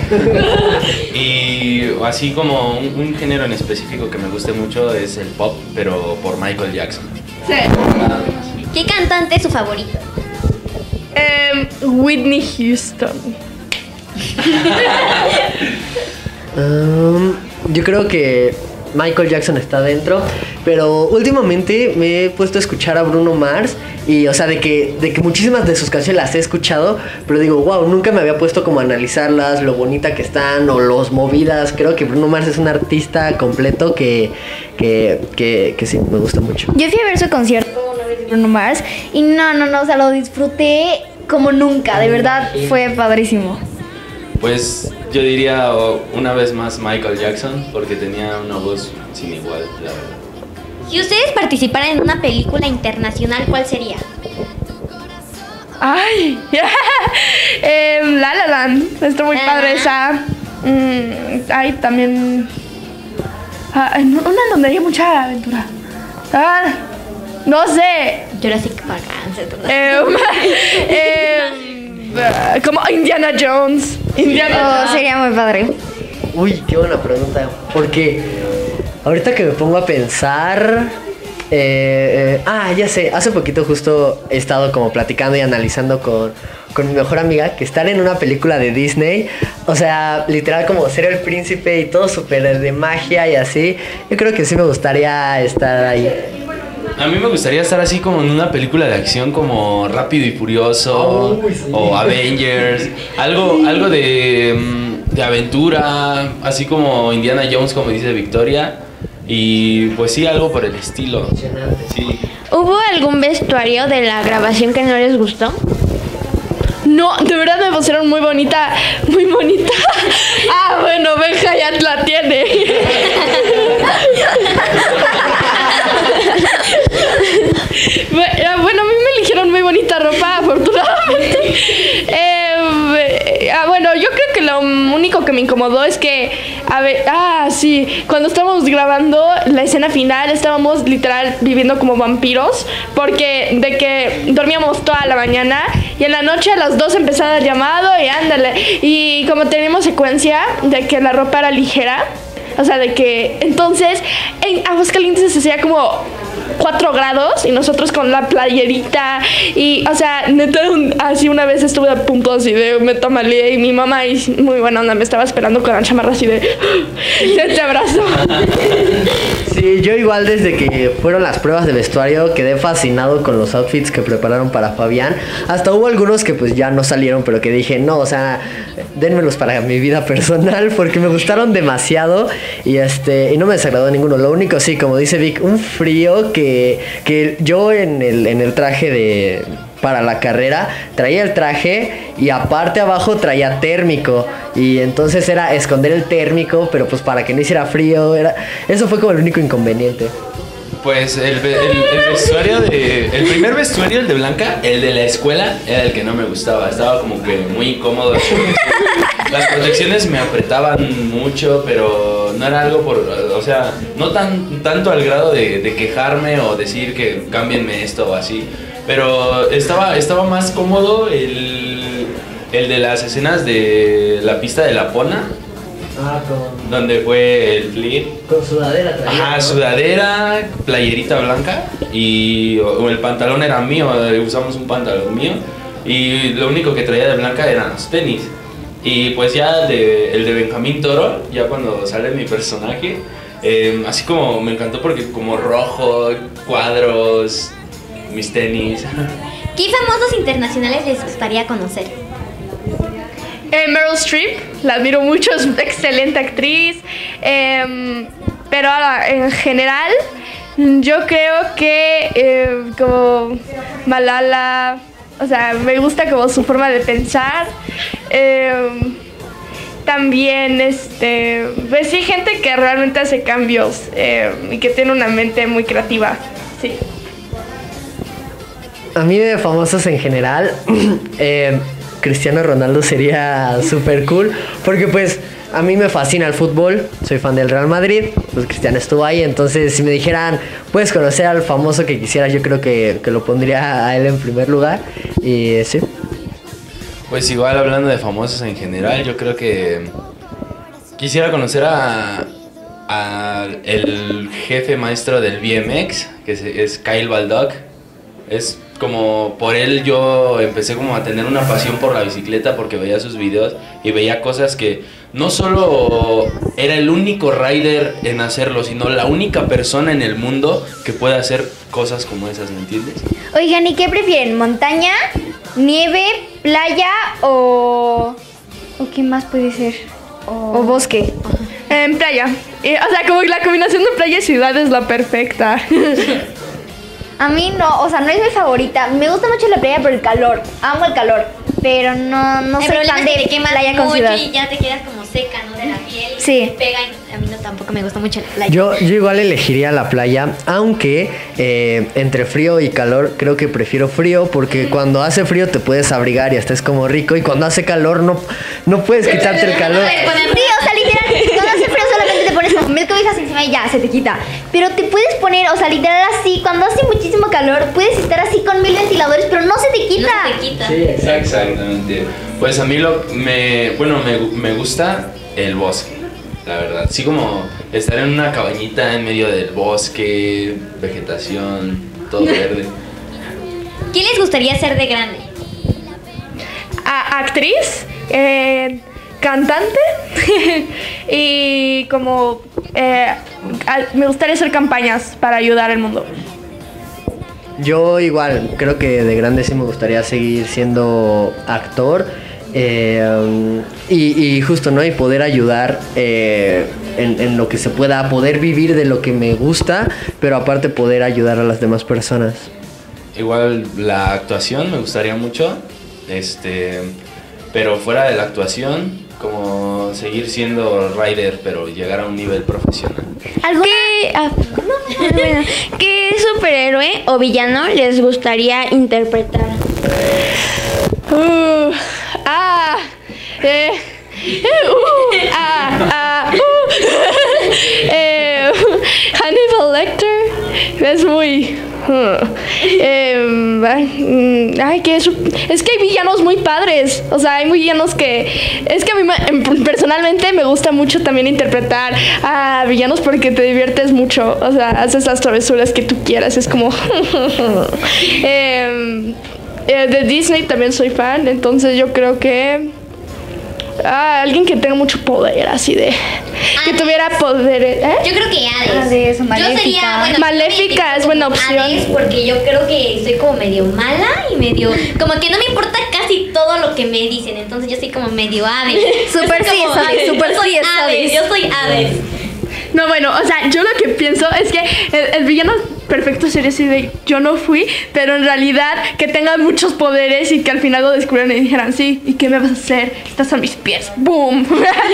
Y así como un, un género en específico que me guste mucho es el pop, pero por Michael Jackson. Sí. Nada más. ¿Qué cantante es su favorito? Eh, Whitney Houston. Um, yo creo que Michael Jackson está dentro, pero últimamente me he puesto a escuchar a Bruno Mars y, o sea, de que, de que muchísimas de sus canciones las he escuchado, pero digo, wow, nunca me había puesto como a analizarlas, lo bonita que están o los movidas. Creo que Bruno Mars es un artista completo que, que, que, que sí, me gusta mucho. Yo fui a ver su concierto una vez de Bruno Mars y no, no, no, o sea, lo disfruté como nunca, de verdad fue padrísimo. Pues yo diría oh, una vez más Michael Jackson, porque tenía una voz sin igual, la verdad. Si ustedes participaran en una película internacional, ¿cuál sería? Ay, eh, La La Land, está muy La padre La esa. Mm, hay también ah, en una donde hay mucha aventura. Ah, no sé. Jurassic Park. Eh, eh, ah, como Indiana Jones. Indiana Oh, Jones. sería muy padre. Uy, qué buena pregunta, porque ahorita que me pongo a pensar, Eh, eh, ah, ya sé, hace poquito justo he estado como platicando y analizando con, con mi mejor amiga que estar en una película de Disney, o sea, literal como ser el príncipe y todo súper de magia y así, yo creo que sí me gustaría estar ahí. A mí me gustaría estar así como en una película de acción como Rápido y Furioso Oh, sí. o Avengers, algo, algo de, mm, de aventura, así como Indiana Jones, como dice Victoria, y pues sí, algo por el estilo. Sí. ¿Hubo algún vestuario de la grabación que no les gustó? No, de verdad me pusieron muy bonita, muy bonita. Ah, bueno, Benja ya la tiene. Bueno, a mí me eligieron muy bonita ropa, afortunadamente. Eh, ah, bueno, yo creo que lo único que me incomodó es que, a ver, ah, sí, cuando estábamos grabando la escena final, estábamos literal viviendo como vampiros, porque de que dormíamos toda la mañana y en la noche a las dos empezaba el llamado y ándale. Y como teníamos secuencia de que la ropa era ligera, o sea, de que entonces en Aguascalientes se hacía como cuatro grados y nosotros con la playerita y, o sea, neta, un, así una vez estuve a punto así de me tamaleé y mi mamá, y muy buena onda, me estaba esperando con la chamarra así de ya te abrazo. Sí, yo igual desde que fueron las pruebas de vestuario quedé fascinado con los outfits que prepararon para Fabián. Hasta hubo algunos que pues ya no salieron, pero que dije, no, o sea, dénmelos para mi vida personal porque me gustaron demasiado y este y no me desagradó ninguno. Lo único, sí, como dice Vic, un frío que, que yo en el, en el traje de... para la carrera, traía el traje y aparte abajo traía térmico y entonces era esconder el térmico, pero pues para que no hiciera frío, era eso fue como el único inconveniente. Pues el, el, el vestuario de... El primer vestuario, el de Blanca, el de la escuela, era el que no me gustaba. Estaba como que muy incómodo. Las protecciones me apretaban mucho, pero no era algo por... O sea, no tan tanto al grado de, de quejarme o decir que cámbienme esto o así. Pero estaba, estaba más cómodo el, el de las escenas de la pista de la Pona. Ah, con... donde fue el flip. Con sudadera traía. Ajá, ¿no? sudadera, playerita blanca y o, o el pantalón era mío, usamos un pantalón mío y lo único que traía de blanca eran los tenis. Y pues ya el de, el de Benjamín Toro, ya cuando sale mi personaje, eh, así como me encantó porque como rojo, cuadros, mis tenis. ¿Qué famosos internacionales les gustaría conocer? Eh, Meryl Streep, la admiro mucho, es una excelente actriz. Eh, pero ahora, en general, yo creo que eh, como Malala, o sea, me gusta como su forma de pensar. Eh, también, este, pues sí, gente que realmente hace cambios eh, y que tiene una mente muy creativa, sí. A mí de famosos en general, eh, Cristiano Ronaldo sería súper cool, porque pues a mí me fascina el fútbol, soy fan del Real Madrid, pues Cristiano estuvo ahí, entonces si me dijeran, puedes conocer al famoso que quisieras, yo creo que, que lo pondría a él en primer lugar, y sí. Pues igual hablando de famosos en general, yo creo que quisiera conocer a, a el jefe maestro del B M X, que es, es Kyle Baldock. Es como por él yo empecé como a tener una pasión por la bicicleta porque veía sus videos y veía cosas que no solo era el único rider en hacerlo, sino la única persona en el mundo que puede hacer cosas como esas, ¿me entiendes? Oigan, ¿y qué prefieren? ¿Montaña, nieve, playa o... o qué más puede ser? O, o bosque. En playa. Y, o sea, como la combinación de playa y ciudad es la perfecta. A mí no, o sea, no es mi favorita. Me gusta mucho la playa por el calor. Amo el calor. Pero no, no El soy problema fan es que de te quemas playa con mucho ciudad. y ya te quedas como seca, ¿no? De la piel. Sí. Te pega y a mí no tampoco me gusta mucho la playa. Yo, yo igual elegiría la playa, aunque eh, entre frío y calor creo que prefiero frío porque cuando hace frío te puedes abrigar y hasta es como rico y cuando hace calor no, no puedes quitarte el calor. Sí, o sea, literal, cuando hace frío solamente te pones como mil cobijas encima y ya, se te quita. Pero te puedes poner, o sea, literal así, cuando hace muchísimo calor, puedes estar así con mil ventiladores, pero no se te quita. No se te quita. Sí, exacto. Exactamente. Pues a mí lo me bueno me, me gusta el bosque, la verdad. Sí, como estar en una cabañita en medio del bosque, vegetación, todo verde. ¿Qué les gustaría ser de grande? A- actriz, eh, cantante y como eh, al- me gustaría hacer campañas para ayudar al mundo. Yo igual, creo que de grande sí me gustaría seguir siendo actor eh, um, y, y justo, ¿no? Y poder ayudar eh, en, en lo que se pueda, poder vivir de lo que me gusta, pero aparte poder ayudar a las demás personas. Igual la actuación me gustaría mucho, este, pero fuera de la actuación, como seguir siendo writer, pero llegar a un nivel profesional. ¿Qué, ah, no, bueno, ¿qué superhéroe o villano les gustaría interpretar? Uh, ah, eh, eh, uh, ah, ah, uh. eh, Hannibal Lecter es muy... uh, eh, ay, ay, que es, es que hay villanos muy padres. O sea, hay muy villanos que... Es que a mí me- personalmente me gusta mucho también interpretar a villanos porque te diviertes mucho. O sea, haces las travesuras que tú quieras. Es como... eh, eh, de Disney también soy fan. Entonces yo creo que... Ah, alguien que tenga mucho poder, así de... Que Hades. tuviera poder... ¿eh? Yo creo que Hades. Hades o Yo Maléfica. sería, bueno, Maléfica yo me es buena identifico como opción. Hades porque yo creo que soy como medio mala y medio... Como que no me importa casi todo lo que me dicen. Entonces yo soy como medio Hades. Súper Yo soy sí como es Hades, Hades, súper yo soy sí es Hades. Hades. Yo soy Hades. No, bueno, o sea, yo lo que pienso es que el, el villano perfecto sería así de yo no fui, pero en realidad que tenga muchos poderes y que al final lo descubrieran y dijeran, sí, ¿y qué me vas a hacer? Estás a mis pies. ¡Boom!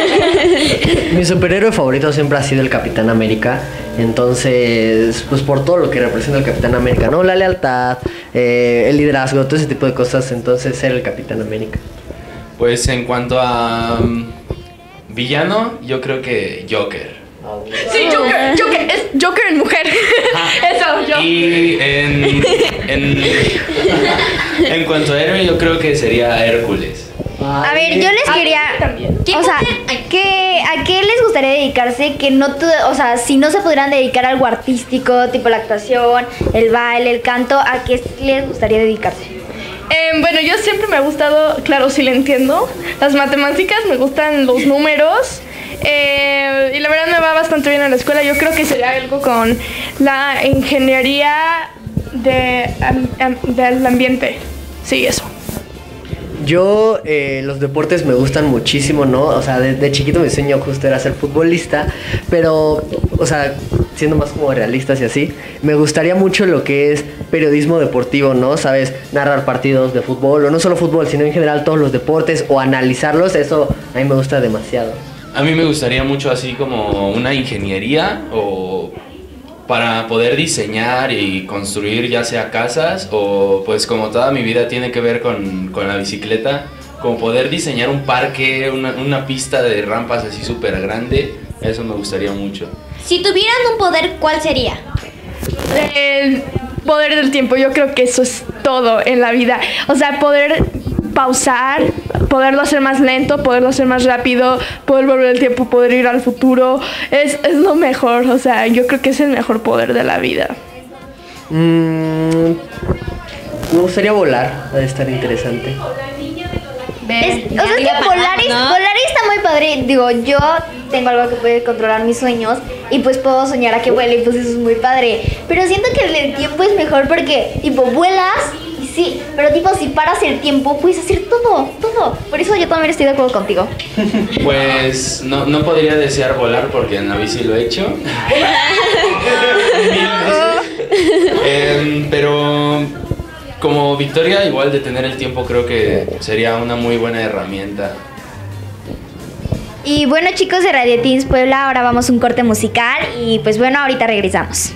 Mi superhéroe favorito siempre ha sido el Capitán América. Entonces, pues por todo lo que representa el Capitán América, ¿no? La lealtad, eh, el liderazgo, todo ese tipo de cosas. Entonces, ser el Capitán América. Pues en cuanto a um, villano, yo creo que Joker. Sí, Joker, Joker, es Joker en mujer. Eso, yo. Y en, en, en cuanto a héroe, yo creo que sería Hércules. A ver, yo les Ah, quería... también. ¿Qué O sea, poder- ay. ¿qué, ¿a qué les gustaría dedicarse? Que no tu- o sea, si no se pudieran dedicar a algo artístico, tipo la actuación, el baile, el canto, ¿a qué les gustaría dedicarse? Eh, bueno, yo siempre me ha gustado, claro, sí le entiendo, las matemáticas, me gustan los números. Eh, y la verdad me va bastante bien en la escuela. Yo creo que sería algo con la ingeniería de, am- am- del ambiente. Sí, eso. Yo, eh, los deportes me gustan muchísimo, ¿no? O sea, de, de chiquito mi sueño justo era ser futbolista, pero, o sea, siendo más como realistas y así, me gustaría mucho lo que es periodismo deportivo, ¿no? ¿Sabes? Narrar partidos de fútbol, o no solo fútbol, sino en general todos los deportes, o analizarlos, eso a mí me gusta demasiado. A mí me gustaría mucho así como una ingeniería o para poder diseñar y construir ya sea casas o pues como toda mi vida tiene que ver con, con la bicicleta, como poder diseñar un parque, una, una pista de rampas así súper grande, eso me gustaría mucho. Si tuvieran un poder, ¿cuál sería? El poder del tiempo, yo creo que eso es todo en la vida. O sea, poder pausar, poderlo hacer más lento, poderlo hacer más rápido, poder volver el tiempo, poder ir al futuro, es, es lo mejor. O sea, yo creo que es el mejor poder de la vida. Mm, me gustaría volar, ha de estar interesante. Es- o sea, es que Polaris, Polaris está muy padre. Digo, yo tengo algo que puede controlar mis sueños y pues puedo soñar a que vuele y pues eso es muy padre. Pero siento que el del tiempo es mejor porque, tipo, vuelas y sí, pero tipo, si paras el tiempo, puedes hacer todo, todo. Por eso yo también estoy de acuerdo contigo. Pues no, no podría desear volar porque en la bici lo he hecho. Mil veces. Em, pero como victoria igual detener el tiempo creo que sería una muy buena herramienta. Y bueno, chicos de Radio Teens Puebla, ahora vamos a un corte musical y pues bueno, ahorita regresamos.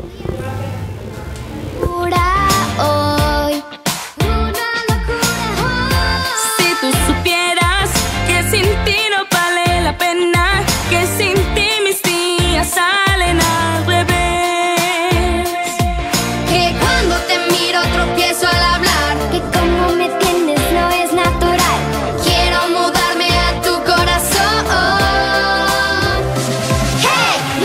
Hoy, una locura. Si tú supieras que sin ti no vale la pena, que sin ti mis días salen al revés, que cuando te miro tropiezo al hablar, que como me tienes no es natural, quiero mudarme a tu corazón. Hey,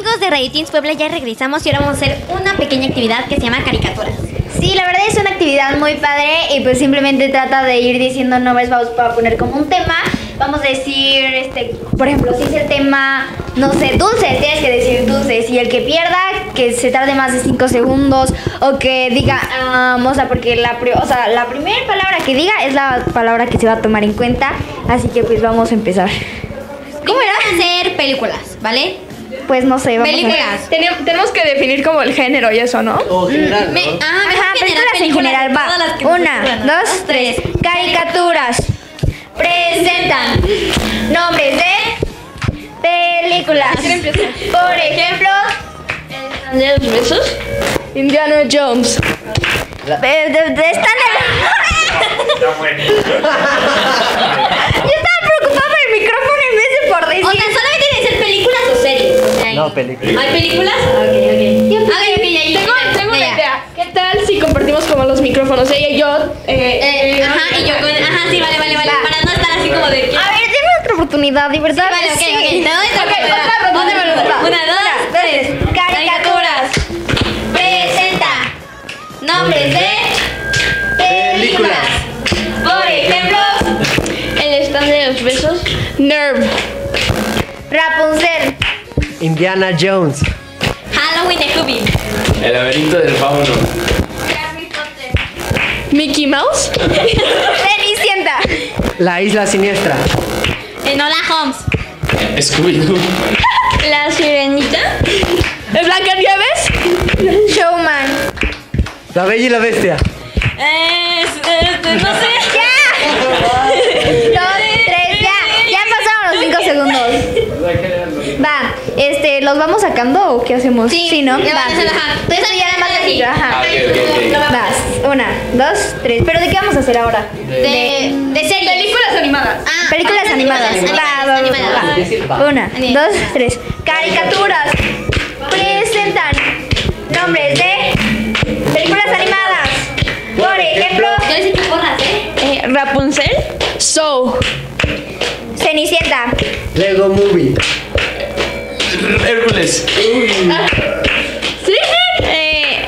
amigos de Radio Teens Puebla, ya regresamos y ahora vamos a hacer una pequeña actividad que se llama caricaturas. Sí, la verdad es una actividad muy padre y pues simplemente trata de ir diciendo nombres, vamos a poner como un tema. Vamos a decir, este, por ejemplo, si es el tema, no sé, dulce, tienes que decir dulce. Si el que pierda, que se tarde más de cinco segundos o que diga, um, o sea, porque la, o sea, la primera palabra que diga es la palabra que se va a tomar en cuenta. Así que pues vamos a empezar. ¿Cómo era? Hacer películas, ¿vale? Pues no sé, vamos Películas. a Tenem- tenemos que definir como el género y eso, ¿no? O general, Me- ¿no? ah, mejor Ajá, general, películas en general, va. todas las que nos Una, ocurran. dos, tres. Caricaturas. Presentan nombres de películas. Por ejemplo, ¿De los besos? Indiana Jones. de, de- de- están Yo estaba preocupada por el micrófono en vez de por decir. O sea, solamente tiene que ser películas o series. O sea, No, películas. ¿Hay películas? Ok, ok. Ok, ok, ya, ya, Tengo, ya, tengo ya, una ya. idea. ¿Qué tal si compartimos como los micrófonos? Ella y yo. Eh, Eh, ajá, y yo con. Ajá, sí, vale, vale, vale. Va. Para no estar así como de. ¿qué? A ver, dime otra oportunidad, de verdad. Vale, ok, Sí. ok. Te doy otra Ok, oportunidad. otra oportunidad. Otra oportunidad. Va. Una, dos, tres. Caricaturas. Presenta nombres de Películas. Por ejemplo, El stand de los besos. Nerve. Rapunzel. Indiana Jones. Halloween de Scooby. El laberinto del fauno. Mickey Mouse. Cenicienta. La isla siniestra. Enola Holmes. Scooby-Doo. La sirenita. Blancanieves. Showman. La bella y la bestia. Eh, este, no sé. Dos, tres, ya. Ya pasaron los cinco segundos. Va, este, ¿los vamos sacando o qué hacemos? Sí, ¿no? Ya Va. van a hacer, ajá. Entonces ya nada más así. Ajá. Ah, ok, ok, ok. Vas. Una, dos, tres. ¿Pero de qué vamos a hacer ahora? De, de series. Películas animadas. Ah, Películas ah, animadas. Animadas. Va, va, va, animadas. va. Una, dos, tres. Caricaturas. Presentan nombres de películas animadas. Por ejemplo, Yo les he hecho porras, ¿eh? Eh, Rapunzel. So. Cenicienta. Lego Movie. Hércules. Sí. Eh,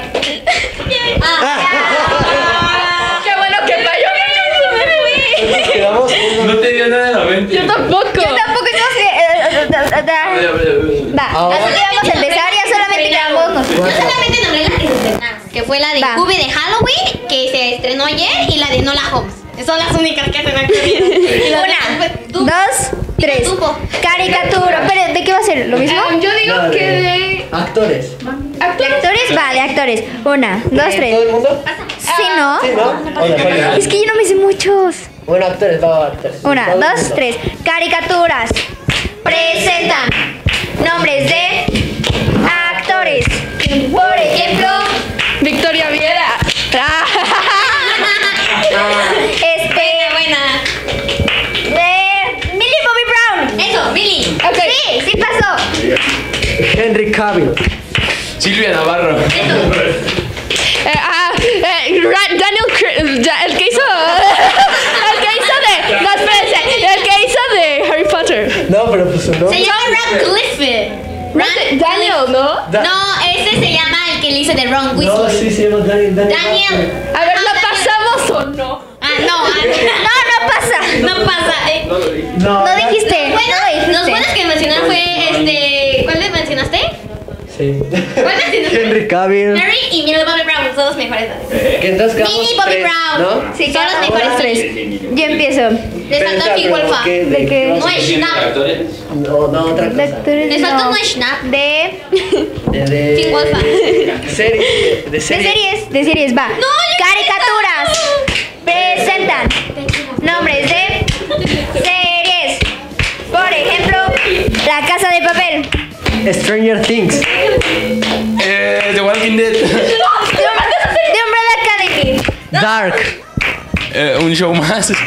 Qué bueno que falló. Nos quedamos No te dio nada de la mente. Yo tampoco. Yo tampoco no sé. eh, eh, eh, eh, Va, Ahora- así que vamos a empezar. Ya solamente quedamos Yo nosotros. solamente nombré las que se estrenaron. Que fue la de Va. Scooby de Halloween, que se estrenó ayer, y la de Enola Holmes. Son las únicas que se me ocurrieron. Y las Una, demás, pues, tú. dos, tres. Tupo. Caricatura. Pero, ¿de qué va a ser? ¿Lo mismo? Um, yo digo No, que de- de. Actores. ¿Actores? Vale, actores. Una, dos, ¿Eh, tres. ¿Todo el mundo? Sí, ¿no? Sí, ¿no? Hola, hola. Es que yo no me sé muchos. Bueno, actores, va, actores. Una, Todo el dos, mundo. tres. Caricaturas. Presentan nombres de actores. Por ejemplo, Victoria Viera. este. Buena. De Millie Bobby Brown. Eso, Billy. Ok. Sí, sí pasó. Henry Cavill. Silvia Navarro. Eh, ah, eh, Ra- Daniel Cra- ya- el que hizo el que hizo de no, espérense, el que hizo de Harry Potter. No, pero pues su nombre. Se llama Radcliffe. Ran- Daniel, ¿no? Da- No, ese se llama el que le hizo de Ron No, Weasley. sí se llama Daniel. Daniel. Daniel. A ver, ¿lo pasamos o no? Ah, no, ah, No, no pasa. no pasa. Eh. No, No dijiste. Bueno, no dijiste. los buenos que mencionaron fue este. ¿Cuál le mencionaste? Sí. ¿Cuál mencionaste? Henry Cavill. Harry y Millie Bobby Brown, son los mejores. Que entonces quedamos Millie Bobby tres, Brown. ¿no? Sí, Son los quedamos mejores tres. Yo empiezo. Les faltó Pero, Big Wolfa. ¿qué? ¿De qué? No es Schnapp. No, no, otra De cosa. actores, Les faltó no. no es Schnapp. De, De, de, Big Wolfa. serie, de, de de serie. series, de series, va. Caricaturas. Presentan nombres de series. Por ejemplo, La Casa de Papel. Stranger Things. Eh, The Walking Dead. The Umbrella Academy. Dark. Eh, un show más. Este.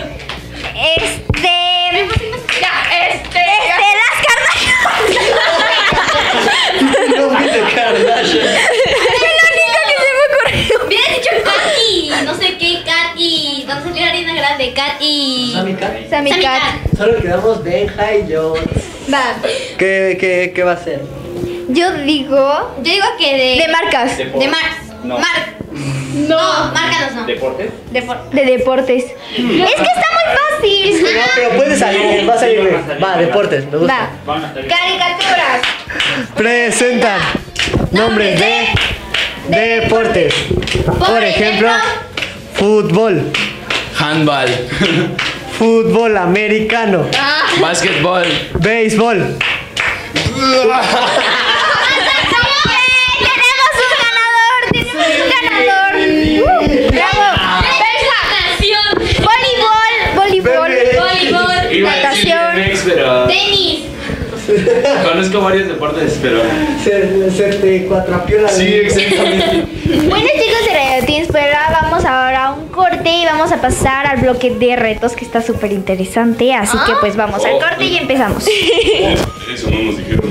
Ya, este. Este, Las Kardashian. Nombre de Kardashian. Fue lo único que se me ocurrió. Hubieras dicho Kat y no sé qué, Kat y. Vamos a salir Ariana Grande, Kat y. Sammy Cat. Sammy Cat. Solo quedamos Benja y yo. Va. ¿Qué, qué, qué va a ser? Yo digo Yo digo que de... de marcas, De mar... No. Mar... No, márcanos no. ¿Deportes? Depor- de deportes. Es que está muy fácil. No, pero puede salir, va a salir bien. Va, deportes, me gusta. Va. Van a estar bien. Caricaturas. Presentan nombres de deportes. Por ejemplo, fútbol, Handball. fútbol americano, Básquetbol. béisbol. Tenemos un ganador. Tenemos un ganador. Uh, bravo. Natación. Voleibol. Voleibol. Voleibol. Iba a decir Natación. B M X, pero Tenis. conozco varios deportes, pero Se, se te cuatrapió la sí, exactamente. Bueno, chicos de Radio Teens, pues ahora vamos ahora a un corte y vamos a pasar al bloque de retos que está súper interesante. Así que pues vamos al corte y empezamos. Eso no nos dijeron.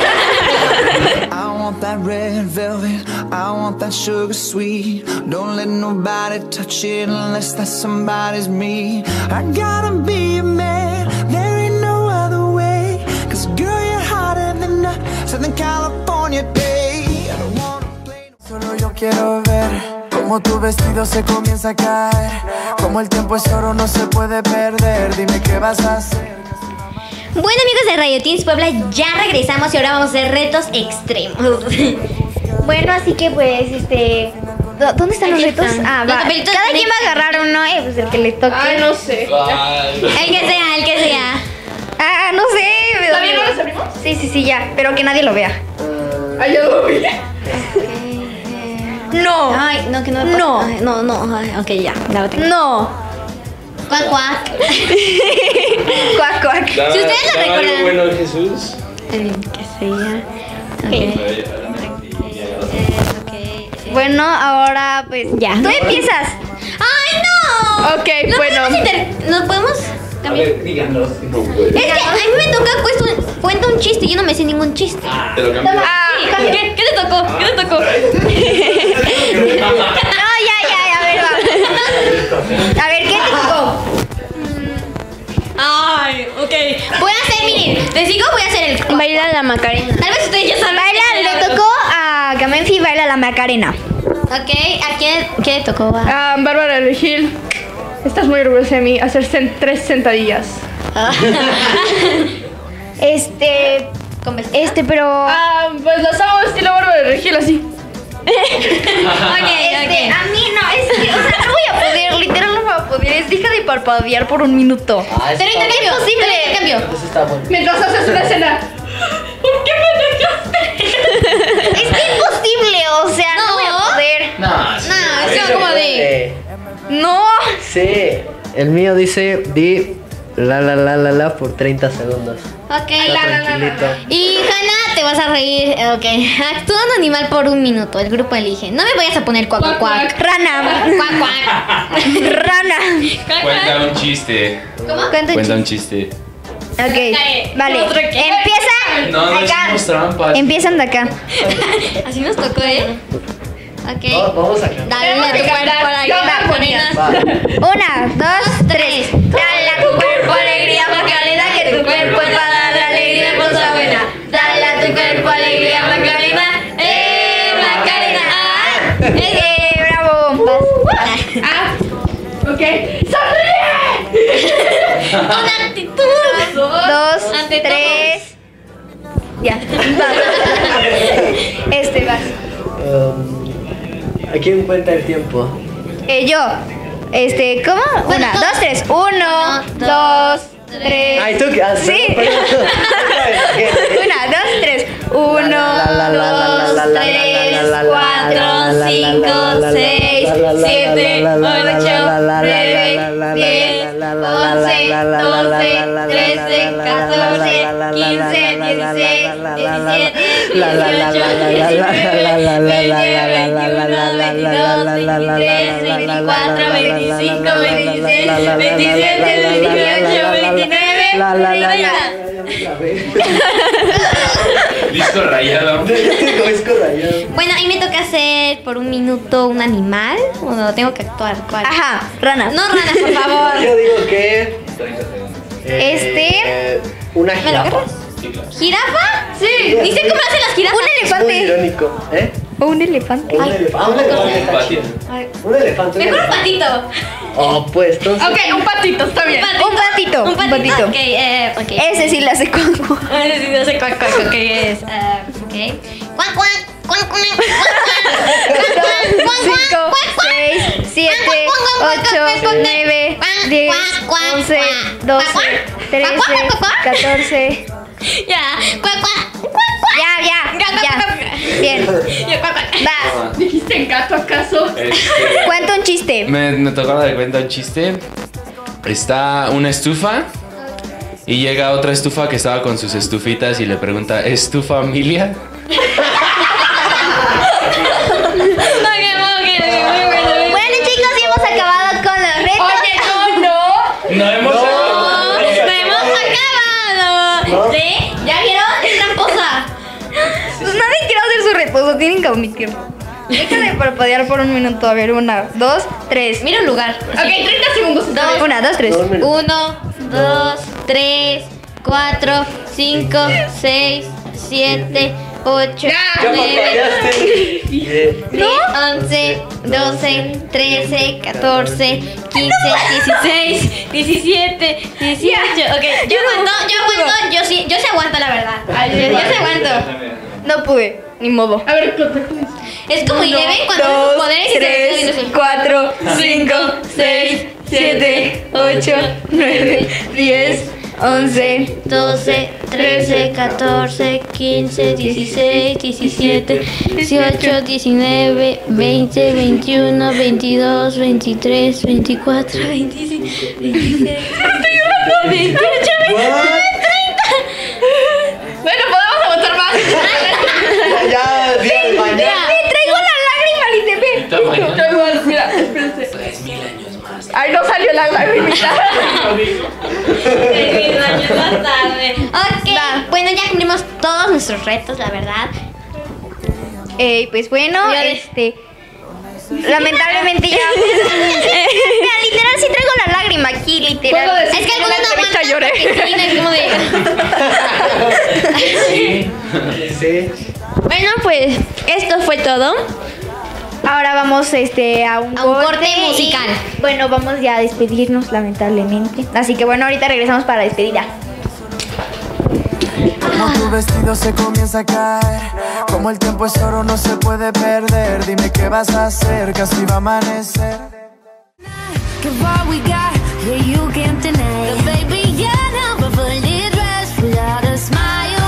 I want that red velvet, I want that sugar sweet. Don't let nobody touch it unless that somebody's me. I gotta be a man, there ain't no other way. Cause girl, you're hotter than a Southern California day. I don't wanna play no- Solo yo quiero ver cómo tu vestido se comienza a caer. Como el tiempo es oro, no se puede perder. Dime qué vas a hacer. Bueno, amigos de Radio Teens Puebla, ya regresamos y ahora vamos a hacer retos extremos. Bueno, así que pues este... ¿dó- ¿Dónde están los Aquí retos? están. Ah, Los va. papelitos Cada de- quien va a agarrar uno, eh, pues el que le toque. Ay, no sé. El que sea, el que sea. Ah, no sé. ¿También no los abrimos? Sí, sí, sí, ya. Pero que nadie lo vea. Ay, yo lo vi. No. Ay, no, que no me No. Ay, no, no. Ay, ok, ya, ya lo tengo. No. Cuac, cuac. Cuac, cuac. Si ustedes lo recuerdan. Bueno, Jesús. El que sea. Ok. Ok. Bueno, ahora pues Ya. Tú empiezas. ¡Ay, no! Ok, ¿No bueno. podemos inter- ¿No podemos A cambiar? ver, díganlos. No puede. Es que a mí me toca cuesta un- cuenta un chiste y yo no me sé ningún chiste. Te lo cambio. Ah, ¿qué, ¿Qué te tocó? ¿Qué te tocó? No, ya, ya, a ver, va. A ver, ¿qué te tocó? Ay, ok. Voy a hacer, miren, de cinco voy a hacer el. Baila la Macarena. Tal vez ustedes ya saben. Baila, le tocó a Gamenfi baila la Macarena. Ok, ¿a quién, ¿qué le tocó? Va? Ah, Bárbara Regil, estás muy orgullosa de mí. Hacer cen- tres sentadillas. Este, Con vestido. este, pero Ah, pues las hago estilo Bárbara Regil, así. Ok, este, ok. a mí no, es que, o sea, no voy a poder, literal no voy a poder. Es deja de parpadear por un minuto. Ah, eso Pero está intercambio, Es posible. pero intercambio. bueno. Eso está bueno. Mientras haces una escena. ¿Por qué me dejaste? Es imposible, o sea, no, No. voy a poder. No, No, es como de. Eh, No. sí, el mío dice di la la la la la por treinta segundos. Ok, Está tranquilito. Y Hanna, te vas a reír. Ok, actúa un animal por un minuto. El grupo elige. No me vayas a poner cuac, cuac, cuac. Rana. Cuac, cuac. Rana. Cuenta un chiste. ¿Cómo? Cuenta un Cuenta un chiste. Ok, vale. Otro que- Empieza No, no acá. hicimos trampas. Empiezan de acá. Así nos tocó, ¿eh? Ok. Va- Vamos a cantar. Dale a tu cuerpo alegría, Macarena. Va. Una, dos, tres. Dale a tu cuerpo alegría, Macarena, que tu cuerpo es para dar alegría y cosa buena. Dale a tu cuerpo alegría, Macarena. ¡Eh, Macarena! ¡Ah! ¡Eh, bravo! Ah, ok. ¡Sonríe! Una actitud. Dos, Ante tres. Ya, vas. Este vas. Um, ¿A quién cuenta el tiempo? Eh, yo. Este, ¿cómo? Bueno, Una, todos. dos, tres. Uno, dos, tres. Ay, tú que. Ah, Sí. perdón, perdón. Una, dos, tres. Uno, dos, tres, cuatro, cinco, seis, siete, ocho, nueve, diez, once, doce, trece, catorce, quince, dieciséis, diecisiete, veinticuatro, veinticinco, veintiséis, veintisiete, veintiocho, veintinueve, Disco rayado. Bueno, a mí me toca hacer por un minuto un animal. ¿O no tengo que actuar? ¿Cuál? Ajá, rana. No, rana, por favor. Yo digo que. eh, Este. eh, Una ¿Me lo jirafa. agarras? ¿Jirafa? Sí. Dice cómo hacen las jirafas. Un Muy elefante. irónico, ¿eh? O un elefante. Un elefante. Ah, un elefante. Un elefante. Mejor un patito. Oh, pues, entonces. Ok, un patito, está bien. Un patito. Un patito. patito. Ok, eh, ok. Ese sí le hace cuaco. Ese sí no sé cuál, cuál, cuál, qué es. Ah, ok. Cuac, cuac, cuac, cuac, cuac, cuac, cinco, seis, siete, ocho, nueve, diez, once, doce, trece, catorce. Ya. Cuac, cuac, cuac, cuac. Ya, ya, ya. Bien. Ya, cuac, cuac. Vas. ¿Dijiste gato acaso? Este, Cuenta un chiste. me, me tocó dar cuenta un chiste. Está una estufa y llega otra estufa que estaba con sus estufitas y le pregunta, ¿es tu familia? Bueno, chicos, ya hemos acabado con los retos. Oye, no, no. No hemos ¡No hemos acabado! ¿Sí? ¿Ya vieron? Es tramposa. Pues nadie quiere hacer su reposo, tienen que omitirlo. Déjame parpadear por un minuto. A ver, una, dos, tres. Mira un lugar. Ok, treinta segundos. Dos. Una, dos, tres. Dos minutos. Uno, dos, tres, cuatro, cinco, seis, siete, ocho, nueve, diez, once, doce, trece, catorce, quince, dieciséis, diecisiete, dieciocho. Ok, yo aguanto, yo aguanto, yo sí, yo sí aguanto la verdad. Yo, yo sí aguanto. No pude, ni modo. A ver, ¿cuánto? Es como Eleven cuando usa sus poderes y se tres, viendo así. cuatro, cinco, seis, siete, ocho, nueve, diez, once, doce, trece, catorce, quince, dieciséis, diecisiete, dieciocho, diecinueve, veinte, veintiuno, veintidós, veintitrés, veinticuatro, veinticinco, veintiséis, veintiocho, veintinueve, treinta. Bueno, podemos avanzar más. Ya, día de mañana. traigo la lágrima, Lice, ve. Yo igual, mira, espérense. Tres mil años más. Ay, no salió la lagrimita. Tres mil años más tarde. Ok, bueno, ya cumplimos todos nuestros retos, la verdad. Eh, pues bueno, Ya ves. este. Lamentablemente ya. Mira, literal, sí traigo la lágrima aquí, Puedo literal. decir Es que en la algunos no entrevista aguantan lloré. porque sí, no es como de... Sí. Sí. Bueno, pues esto fue todo. Ahora vamos este, a un, A un corte y, musical. bueno, vamos ya a despedirnos, lamentablemente. Así que bueno, ahorita regresamos para la despedida. Como tu vestido se comienza a caer, como el tiempo es oro no se puede perder. Dime qué vas a hacer, casi va a amanecer. Give all we got, yeah, you can't deny. The baby, yeah, never fully dressed without a smile.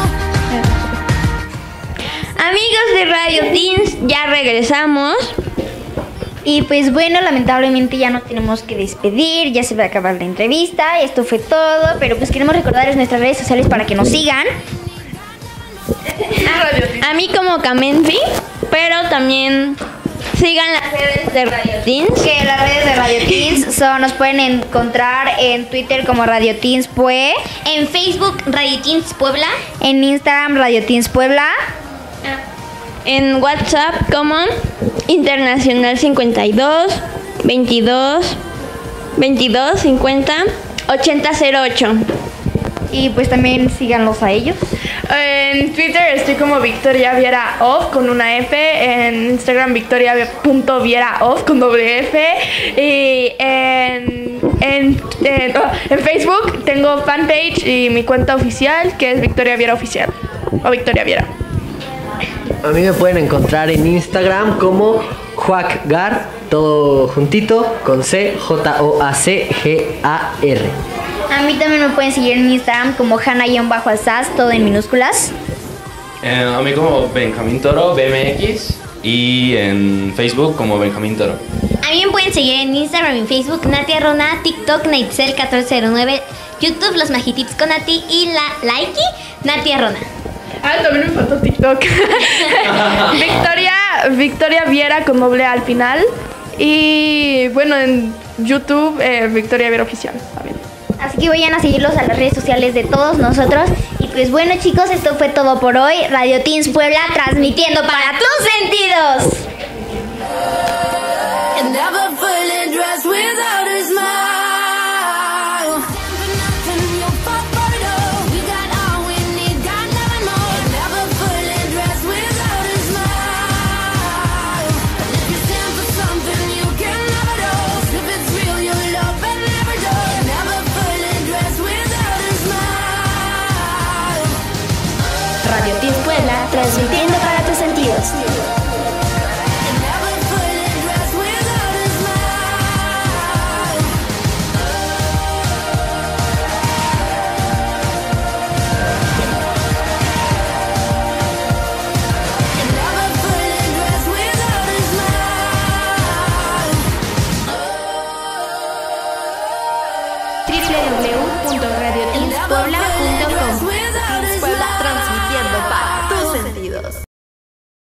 Amigos de Radio Teens, ya regresamos. Y pues bueno, lamentablemente ya no tenemos que despedir, ya se va a acabar la entrevista, esto fue todo, pero pues queremos recordarles nuestras redes sociales para que nos sigan. A mí como Kamenzi, pero también sigan las redes de Radio Teens. Que las redes de Radio Teens son, nos pueden encontrar en Twitter como Radio Teens Pue, En Facebook, Radio Teens Puebla. en Instagram Radio Teens Puebla, En WhatsApp como Internacional cincuenta y dos, veintidós, veintidós, cincuenta, ochenta cero ocho. y pues también síganlos a ellos. En Twitter estoy como Victoria Viera Off con una F. En Instagram Victoria.Viera Off con doble F. Y en, en, en, oh, en Facebook tengo fanpage y mi cuenta oficial que es Victoria Viera Oficial. O Victoria Viera. A mí me pueden encontrar en Instagram como Joacgar, todo juntito, con C, J O A C G A R. A mí también me pueden seguir en Instagram como Hanna-Alsaz, todo en minúsculas. Eh, a mí como Benjamín Toro, B M X. Y en Facebook como Benjamín Toro. A mí me pueden seguir en Instagram y en Facebook, Natia Rona, TikTok, Naitzel catorce cero nueve, YouTube, Los Magitips con Nati y la Likey, Natia Rona. Ah, también me faltó TikTok. Victoria, Victoria Viera con doble A al final. Y bueno, en YouTube, eh, Victoria Viera Oficial también. Así que vayan a seguirlos a las redes sociales de todos nosotros. Y pues bueno, chicos, esto fue todo por hoy. Radio Teens Puebla transmitiendo para tus sentidos. And never fully dressed without a smile. Stand for nothing, you'll fall for it all. We got all we need, got Radio Teens Puebla, transmitiendo para tus sentidos. doble u doble u doble u punto radio teens puebla punto com. Puebla, transmitiendo para tus sentidos.